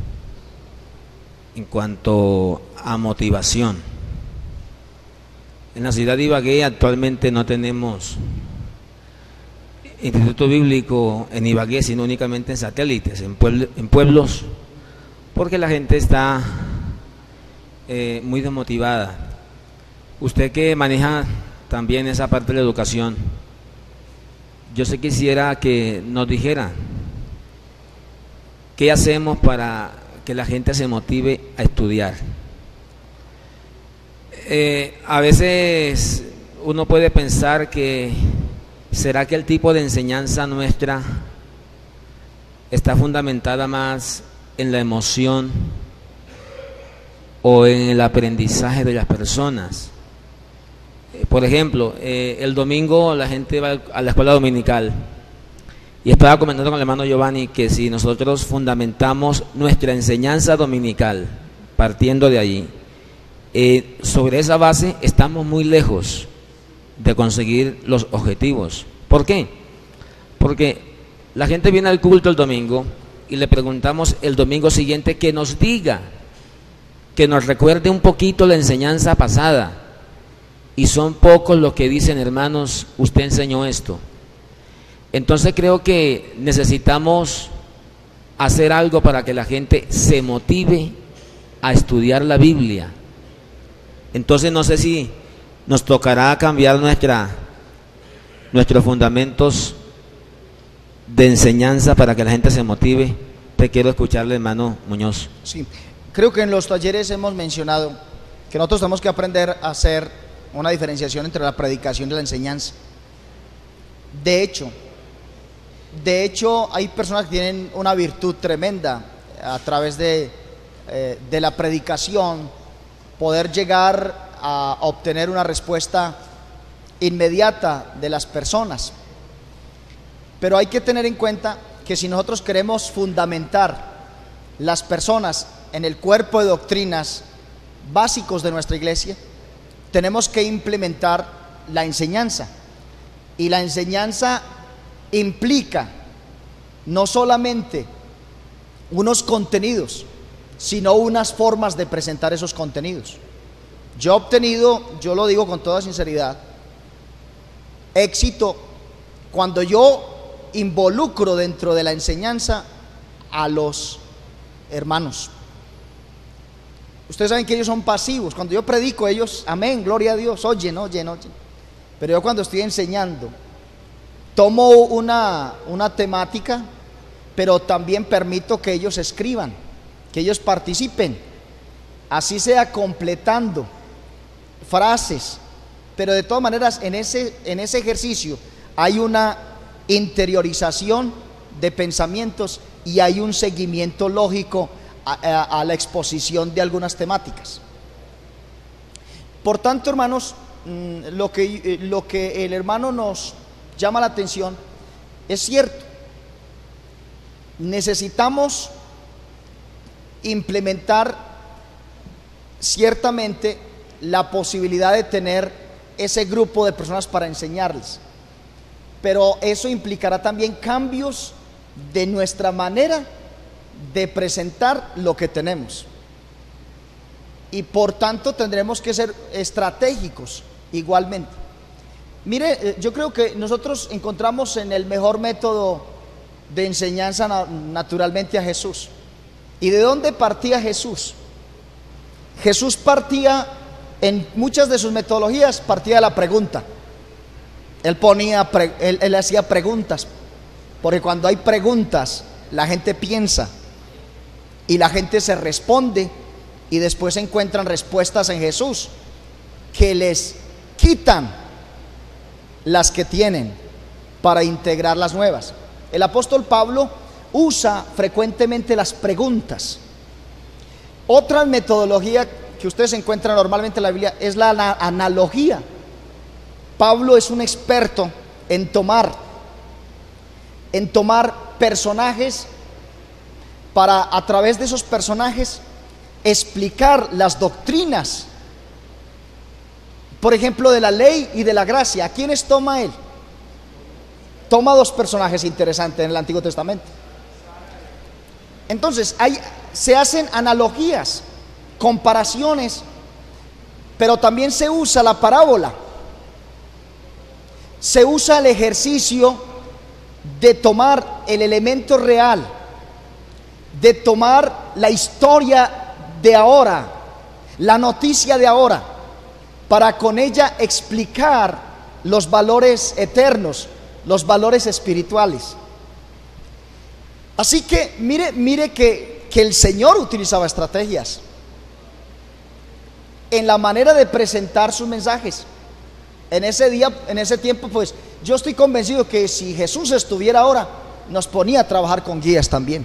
En cuanto a motivación. En la ciudad de Ibagué actualmente no tenemos instituto bíblico en Ibagué, sino únicamente en satélites, en, pueblo, en pueblos, porque la gente está eh, muy desmotivada. Usted que maneja también esa parte de la educación, yo sí quisiera que nos dijera qué hacemos para que la gente se motive a estudiar. Eh, a veces uno puede pensar que ¿será que el tipo de enseñanza nuestra está fundamentada más en la emoción o en el aprendizaje de las personas? Eh, por ejemplo, eh, el domingo la gente va a la escuela dominical y estaba comentando con el hermano Giovanni que si nosotros fundamentamos nuestra enseñanza dominical partiendo de allí, eh, sobre esa base estamos muy lejos de conseguir los objetivos. ¿Por qué? Porque la gente viene al culto el domingo y le preguntamos el domingo siguiente que nos diga, que nos recuerde un poquito la enseñanza pasada, y son pocos los que dicen: hermanos, usted enseñó esto. Entonces creo que necesitamos hacer algo para que la gente se motive a estudiar la Biblia. Entonces no sé si nos tocará cambiar nuestra, nuestros fundamentos de enseñanza para que la gente se motive. Te quiero escucharle, hermano Muñoz. Sí, creo que en los talleres hemos mencionado que nosotros tenemos que aprender a hacer una diferenciación entre la predicación y la enseñanza. De hecho, de hecho hay personas que tienen una virtud tremenda a través de, eh, de la predicación, poder llegar a obtener una respuesta inmediata de las personas. Pero hay que tener en cuenta que si nosotros queremos fundamentar las personas en el cuerpo de doctrinas básicos de nuestra iglesia, tenemos que implementar la enseñanza. Y la enseñanza implica no solamente unos contenidos, sino unas formas de presentar esos contenidos. Yo he obtenido, yo lo digo con toda sinceridad, éxito cuando yo involucro dentro de la enseñanza a los hermanos. Ustedes saben que ellos son pasivos. Cuando yo predico, ellos, amén, gloria a Dios, oyen, oyen, oyen. Pero yo cuando estoy enseñando, tomo una, una temática, pero también permito que ellos escriban, que ellos participen, así sea completando frases, pero de todas maneras en ese, en ese ejercicio hay una interiorización de pensamientos y hay un seguimiento lógico a, a, a la exposición de algunas temáticas. Por tanto, hermanos, lo que, lo que el hermano nos llama la atención es cierto. Necesitamos implementar ciertamente la posibilidad de tener ese grupo de personas para enseñarles, pero eso implicará también cambios de nuestra manera de presentar lo que tenemos, y por tanto tendremos que ser estratégicos igualmente. Mire, yo creo que nosotros encontramos en el mejor método de enseñanza naturalmente a Jesús. ¿Y de dónde partía Jesús? Jesús partía, en muchas de sus metodologías, partía de la pregunta. Él ponía, él, él hacía preguntas, porque cuando hay preguntas, la gente piensa y la gente se responde, y después encuentran respuestas en Jesús que les quitan las que tienen para integrar las nuevas. El apóstol Pablo usa frecuentemente las preguntas. Otra metodología que ustedes encuentran normalmente en la Biblia es la analogía. Pablo es un experto en tomar en tomar personajes para, a través de esos personajes, explicar las doctrinas, por ejemplo, de la ley y de la gracia. ¿A quiénes toma él? Toma dos personajes interesantes en el Antiguo Testamento. Entonces hay, se hacen analogías, comparaciones, pero también se usa la parábola, se usa el ejercicio de tomar el elemento real, de tomar la historia de ahora, la noticia de ahora, para con ella explicar los valores eternos, los valores espirituales. Así que mire, mire que, que el Señor utilizaba estrategias en la manera de presentar sus mensajes. En ese día, en ese tiempo, pues yo estoy convencido que si Jesús estuviera ahora, nos ponía a trabajar con guías también.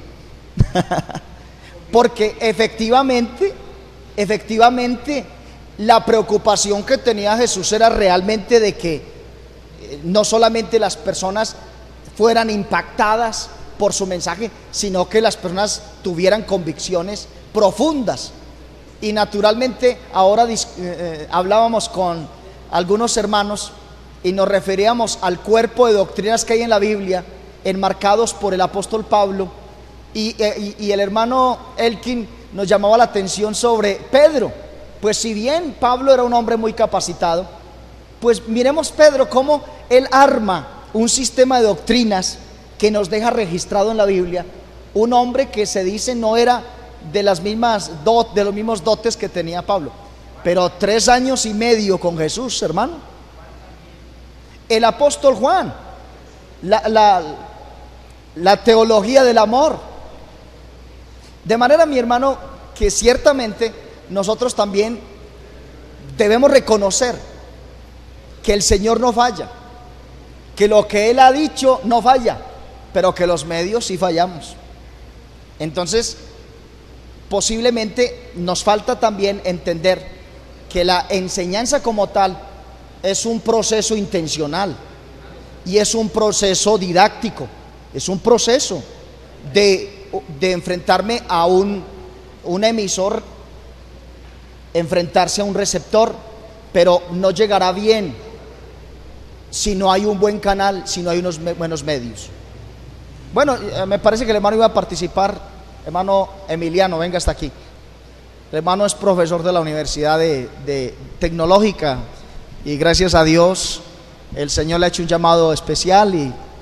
Porque efectivamente, efectivamente, la preocupación que tenía Jesús era realmente de que no solamente las personas fueran impactadas por su mensaje, sino que las personas tuvieran convicciones profundas. Y naturalmente ahora eh, hablábamos con algunos hermanos y nos referíamos al cuerpo de doctrinas que hay en la Biblia, enmarcados por el apóstol Pablo, y, y, y el hermano Elkin nos llamaba la atención sobre Pedro. Pues si bien Pablo era un hombre muy capacitado, pues miremos Pedro cómo él arma un sistema de doctrinas que nos deja registrado en la Biblia, un hombre que se dice no era de las mismas dot, de los mismos dotes que tenía Pablo, pero tres años y medio con Jesús, hermano. El apóstol Juan, la, la, la teología del amor. De manera, mi hermano, que ciertamente nosotros también debemos reconocer que el Señor no falla, que lo que Él ha dicho no falla, pero que los medios sí fallamos. Entonces, posiblemente nos falta también entender que la enseñanza como tal es un proceso intencional y es un proceso didáctico, es un proceso de, de enfrentarme a un, un emisor, enfrentarse a un receptor, pero no llegará bien si no hay un buen canal, si no hay unos me, buenos medios. Bueno, me parece que el hermano iba a participar. Hermano Emiliano, venga hasta aquí. El hermano es profesor de la Universidad de, de Tecnológica y gracias a Dios el Señor le ha hecho un llamado especial y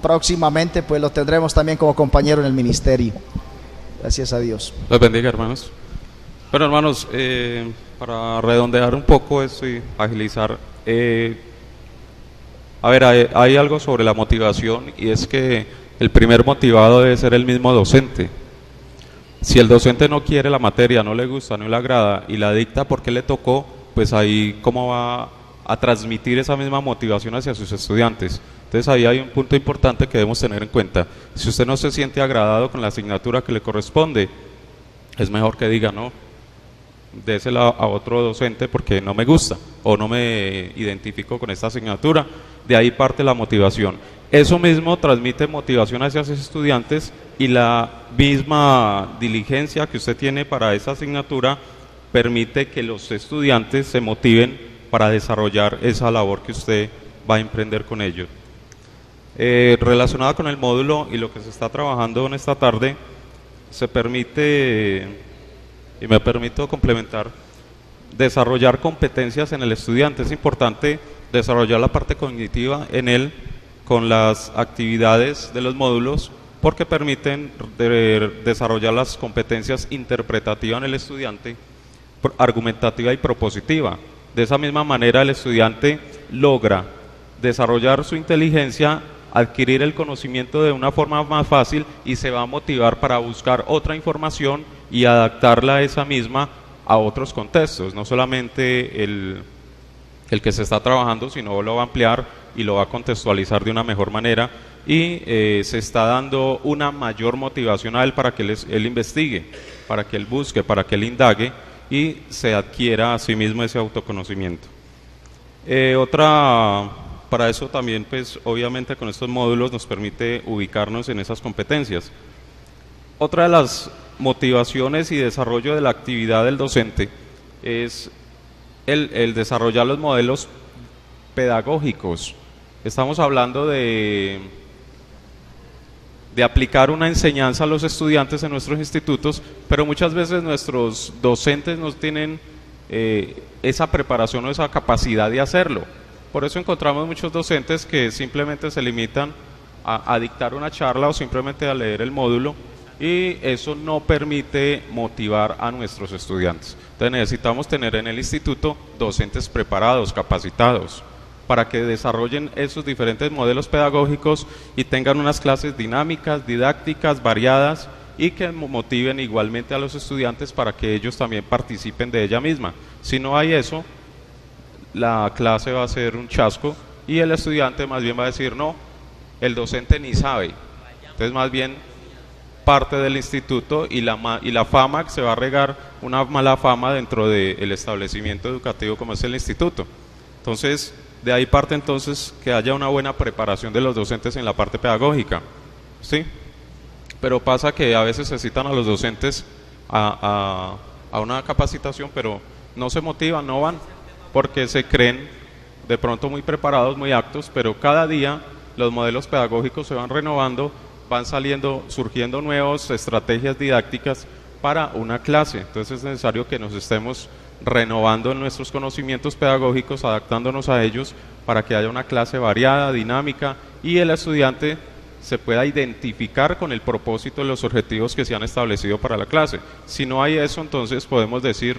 próximamente pues lo tendremos también como compañero en el ministerio. Gracias a Dios. Los bendiga, hermanos. Bueno, hermanos, eh, para redondear un poco esto y agilizar, eh, a ver, hay, hay algo sobre la motivación, y es que el primer motivado debe ser el mismo docente. Si el docente no quiere la materia, no le gusta, no le agrada y la dicta porque le tocó, pues ahí cómo va a transmitir esa misma motivación hacia sus estudiantes. Entonces ahí hay un punto importante que debemos tener en cuenta. Si usted no se siente agradado con la asignatura que le corresponde, es mejor que diga no, désela a otro docente porque no me gusta o no me identifico con esta asignatura. De ahí parte la motivación. Eso mismo transmite motivación hacia sus estudiantes, y la misma diligencia que usted tiene para esa asignatura permite que los estudiantes se motiven para desarrollar esa labor que usted va a emprender con ellos. Eh, relacionada con el módulo y lo que se está trabajando en esta tarde, se permite, y me permito complementar, desarrollar competencias en el estudiante. Es importante desarrollar la parte cognitiva en él con las actividades de los módulos, porque permiten de, desarrollar las competencias interpretativas en el estudiante, argumentativa y propositiva. De esa misma manera el estudiante logra desarrollar su inteligencia, adquirir el conocimiento de una forma más fácil, y se va a motivar para buscar otra información y adaptarla a esa misma a otros contextos, no solamente el, el que se está trabajando, sino lo va a ampliar y lo va a contextualizar de una mejor manera, y eh, se está dando una mayor motivación a él para que él, él investigue, para que él busque, para que él indague y se adquiera a sí mismo ese autoconocimiento. Eh, otra, para eso también, pues obviamente con estos módulos nos permite ubicarnos en esas competencias. Otra de las motivaciones y desarrollo de la actividad del docente es el, el desarrollar los modelos pedagógicos. Estamos hablando de, de aplicar una enseñanza a los estudiantes en nuestros institutos, pero muchas veces nuestros docentes no tienen eh, esa preparación o esa capacidad de hacerlo. Por eso encontramos muchos docentes que simplemente se limitan a, a dictar una charla o simplemente a leer el módulo, y eso no permite motivar a nuestros estudiantes. Entonces necesitamos tener en el instituto docentes preparados, capacitados, para que desarrollen esos diferentes modelos pedagógicos y tengan unas clases dinámicas, didácticas, variadas, y que motiven igualmente a los estudiantes para que ellos también participen de ella misma. Si no hay eso, la clase va a ser un chasco y el estudiante más bien va a decir no, el docente ni sabe. Entonces más bien parte del instituto y la, y la fama, se va a regar una mala fama dentro del establecimiento educativo como es el instituto. Entonces de ahí parte entonces que haya una buena preparación de los docentes en la parte pedagógica, ¿sí? Pero pasa que a veces se citan a los docentes a, a, a una capacitación, pero no se motivan, no van, porque se creen de pronto muy preparados, muy aptos, pero cada día los modelos pedagógicos se van renovando, van saliendo, surgiendo nuevas estrategias didácticas para una clase. Entonces es necesario que nos estemos renovando en nuestros conocimientos pedagógicos, adaptándonos a ellos para que haya una clase variada, dinámica, y el estudiante se pueda identificar con el propósito y los objetivos que se han establecido para la clase. Si no hay eso, entonces podemos decir,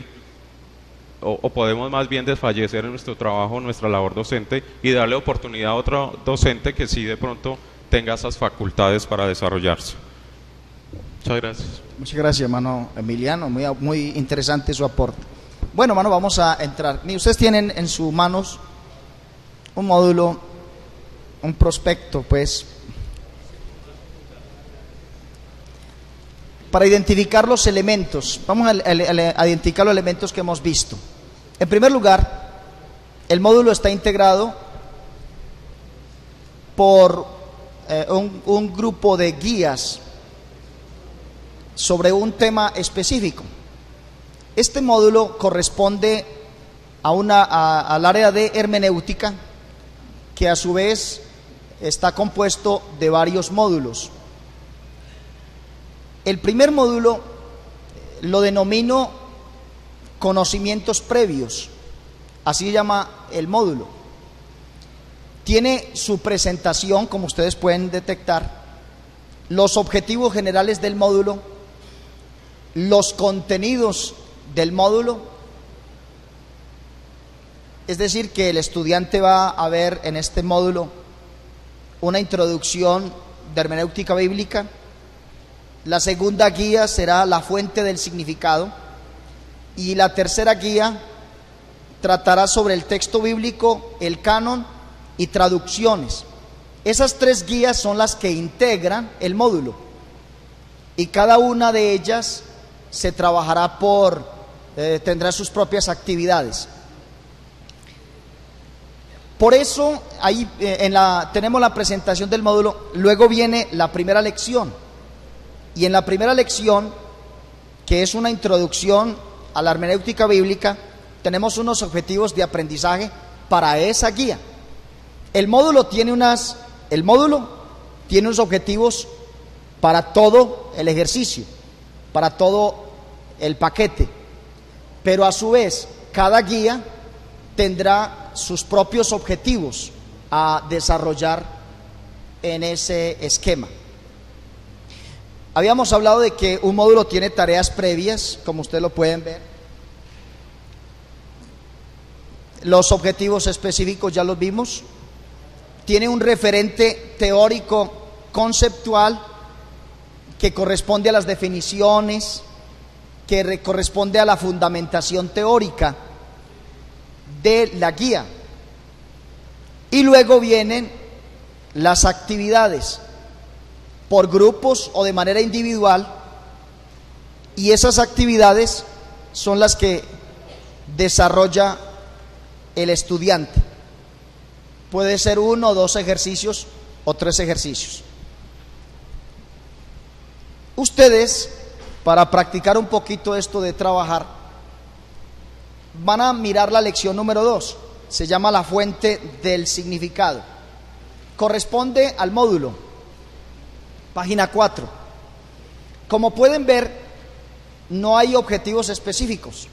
o, o podemos más bien desfallecer en nuestro trabajo, nuestra labor docente, y darle oportunidad a otro docente que sí de pronto tenga esas facultades para desarrollarse. Muchas gracias. Muchas gracias, hermano Emiliano, muy, muy interesante su aporte. Bueno, hermano, vamos a entrar. Ustedes tienen en sus manos un módulo, un prospecto, pues, para identificar los elementos. Vamos a, a, a identificar los elementos que hemos visto. En primer lugar, el módulo está integrado por eh, un, un grupo de guías sobre un tema específico. Este módulo corresponde a una, a, al área de hermenéutica, que a su vez está compuesto de varios módulos. El primer módulo lo denomino conocimientos previos, así se llama el módulo. tiene su presentación, como ustedes pueden detectar, los objetivos generales del módulo, los contenidos del módulo. Es decir, que el estudiante va a ver en este módulo una introducción de hermenéutica bíblica. La segunda guía será la fuente del significado. Y la tercera guía tratará sobre el texto bíblico, el canon y traducciones. Esas tres guías son las que integran el módulo. Y cada una de ellas se trabajará por, eh, tendrá sus propias actividades. Por eso, ahí eh, en la, tenemos la presentación del módulo, luego viene la primera lección. Y en la primera lección, que es una introducción a la hermenéutica bíblica, tenemos unos objetivos de aprendizaje para esa guía. El módulo tiene unas, el módulo tiene unos objetivos para todo el ejercicio, para todo el paquete, pero a su vez cada guía tendrá sus propios objetivos a desarrollar en ese esquema. Habíamos hablado de que un módulo tiene tareas previas, como ustedes lo pueden ver. Los objetivos específicos ya los vimos. Tiene un referente teórico conceptual que corresponde a las definiciones, que corresponde a la fundamentación teórica de la guía. Y luego vienen las actividades por grupos o de manera individual, y esas actividades son las que desarrolla el estudiante. Puede ser uno o dos ejercicios o tres ejercicios. Ustedes, para practicar un poquito esto de trabajar, van a mirar la lección número dos. Se llama la fuente del significado. Corresponde al módulo, página cuatro. Como pueden ver, no hay objetivos específicos.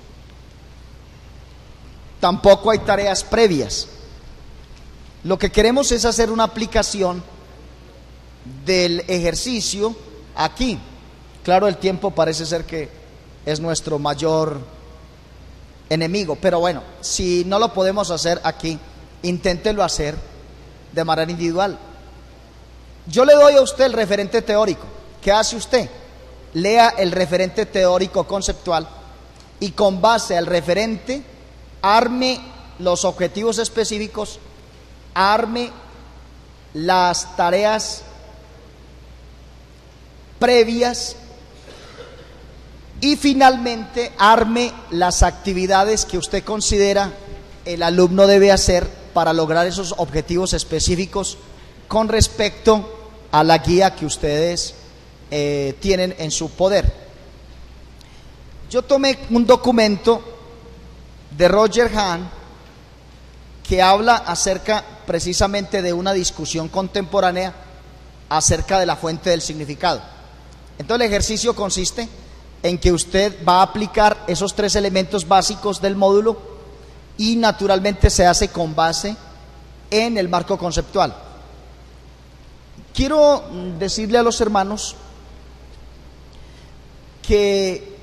Tampoco hay tareas previas. Lo que queremos es hacer una aplicación del ejercicio aquí. Claro, el tiempo parece ser que es nuestro mayor enemigo, pero bueno, si no lo podemos hacer aquí, inténtelo hacer de manera individual. Yo le doy a usted el referente teórico. ¿Qué hace usted? Lea el referente teórico conceptual y con base al referente arme los objetivos específicos, arme las tareas previas y finalmente arme las actividades que usted considera el alumno debe hacer para lograr esos objetivos específicos con respecto a la guía que ustedes eh, tienen en su poder. Yo tomé un documento de Roger Hahn que habla acerca precisamente de una discusión contemporánea acerca de la fuente del significado. Entonces el ejercicio consiste en que usted va a aplicar esos tres elementos básicos del módulo y naturalmente se hace con base en el marco conceptual. Quiero decirle a los hermanos que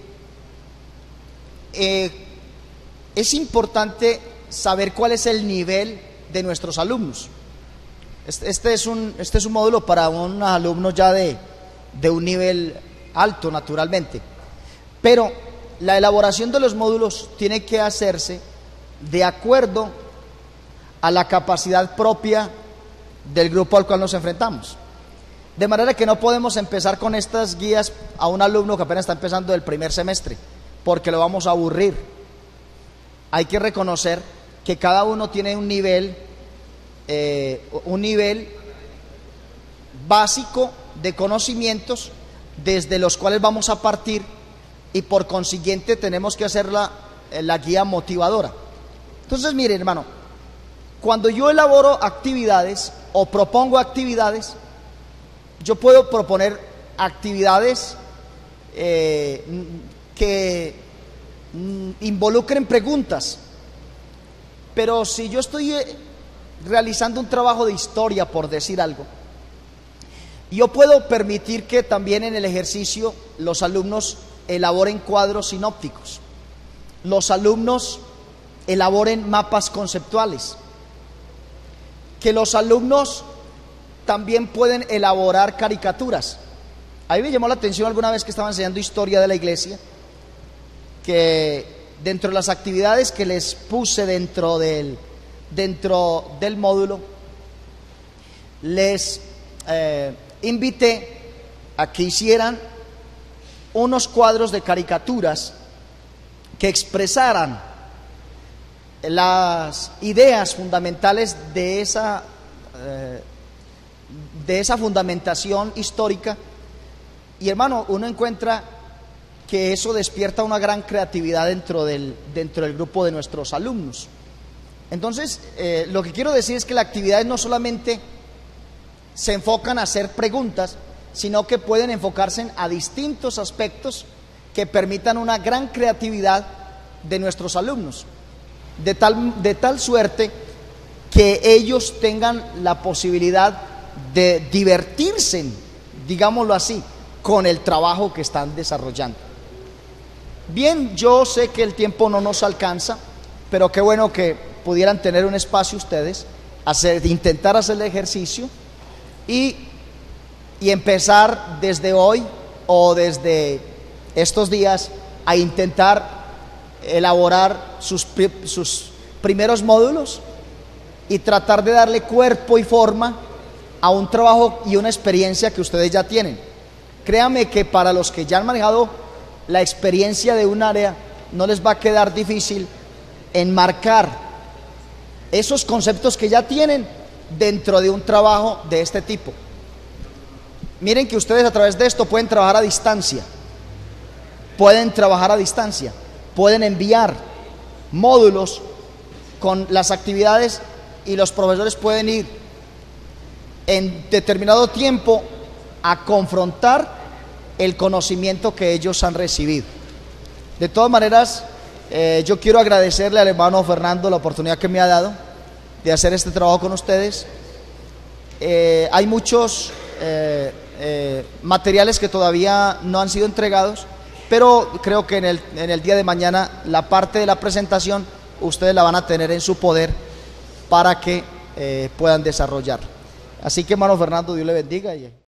eh, es importante saber cuál es el nivel de nuestros alumnos. Este, este, es, un, este es un módulo para un alumno ya de, de un nivel alto, naturalmente. Pero la elaboración de los módulos tiene que hacerse de acuerdo a la capacidad propia del grupo al cual nos enfrentamos. De manera que no podemos empezar con estas guías a un alumno que apenas está empezando el primer semestre, porque lo vamos a aburrir. Hay que reconocer que cada uno tiene un nivel, eh, un nivel básico de conocimientos desde los cuales vamos a partir, y por consiguiente tenemos que hacer la, la guía motivadora. Entonces, mire, hermano, cuando yo elaboro actividades o propongo actividades, yo puedo proponer actividades eh, que mm, involucren preguntas, pero si yo estoy realizando un trabajo de historia, por decir algo. Yo puedo permitir que también en el ejercicio los alumnos elaboren cuadros sinópticos, los alumnos elaboren mapas conceptuales, que los alumnos también pueden elaborar caricaturas. A mí me llamó la atención alguna vez que estaba enseñando historia de la iglesia, que dentro de las actividades que les puse dentro del, dentro del módulo, les eh, invité a que hicieran unos cuadros de caricaturas que expresaran las ideas fundamentales de esa, eh, de esa fundamentación histórica. Y hermano, uno encuentra que eso despierta una gran creatividad dentro del, dentro del grupo de nuestros alumnos. Entonces, eh, lo que quiero decir es que las actividades no solamente se enfocan a hacer preguntas, sino que pueden enfocarse a distintos aspectos que permitan una gran creatividad de nuestros alumnos, de tal, de tal suerte que ellos tengan la posibilidad de divertirse, digámoslo así, con el trabajo que están desarrollando. Bien, yo sé que el tiempo no nos alcanza, pero qué bueno que pudieran tener un espacio ustedes, hacer, intentar hacer el ejercicio y, y empezar desde hoy o desde estos días a intentar elaborar sus, sus primeros módulos y tratar de darle cuerpo y forma a un trabajo y una experiencia que ustedes ya tienen. Créanme que para los que ya han manejado la experiencia de un área, no les va a quedar difícil enmarcar esos conceptos que ya tienen dentro de un trabajo de este tipo. Miren que ustedes a través de esto pueden trabajar a distancia, pueden trabajar a distancia, pueden enviar módulos con las actividades y los profesores pueden ir en determinado tiempo a confrontar el conocimiento que ellos han recibido. De todas maneras, eh, yo quiero agradecerle al hermano Fernando la oportunidad que me ha dado de hacer este trabajo con ustedes. Eh, hay muchos eh, eh, materiales que todavía no han sido entregados, pero creo que en el, en el día de mañana la parte de la presentación ustedes la van a tener en su poder para que eh, puedan desarrollar. Así que hermano Fernando, Dios le bendiga. Y...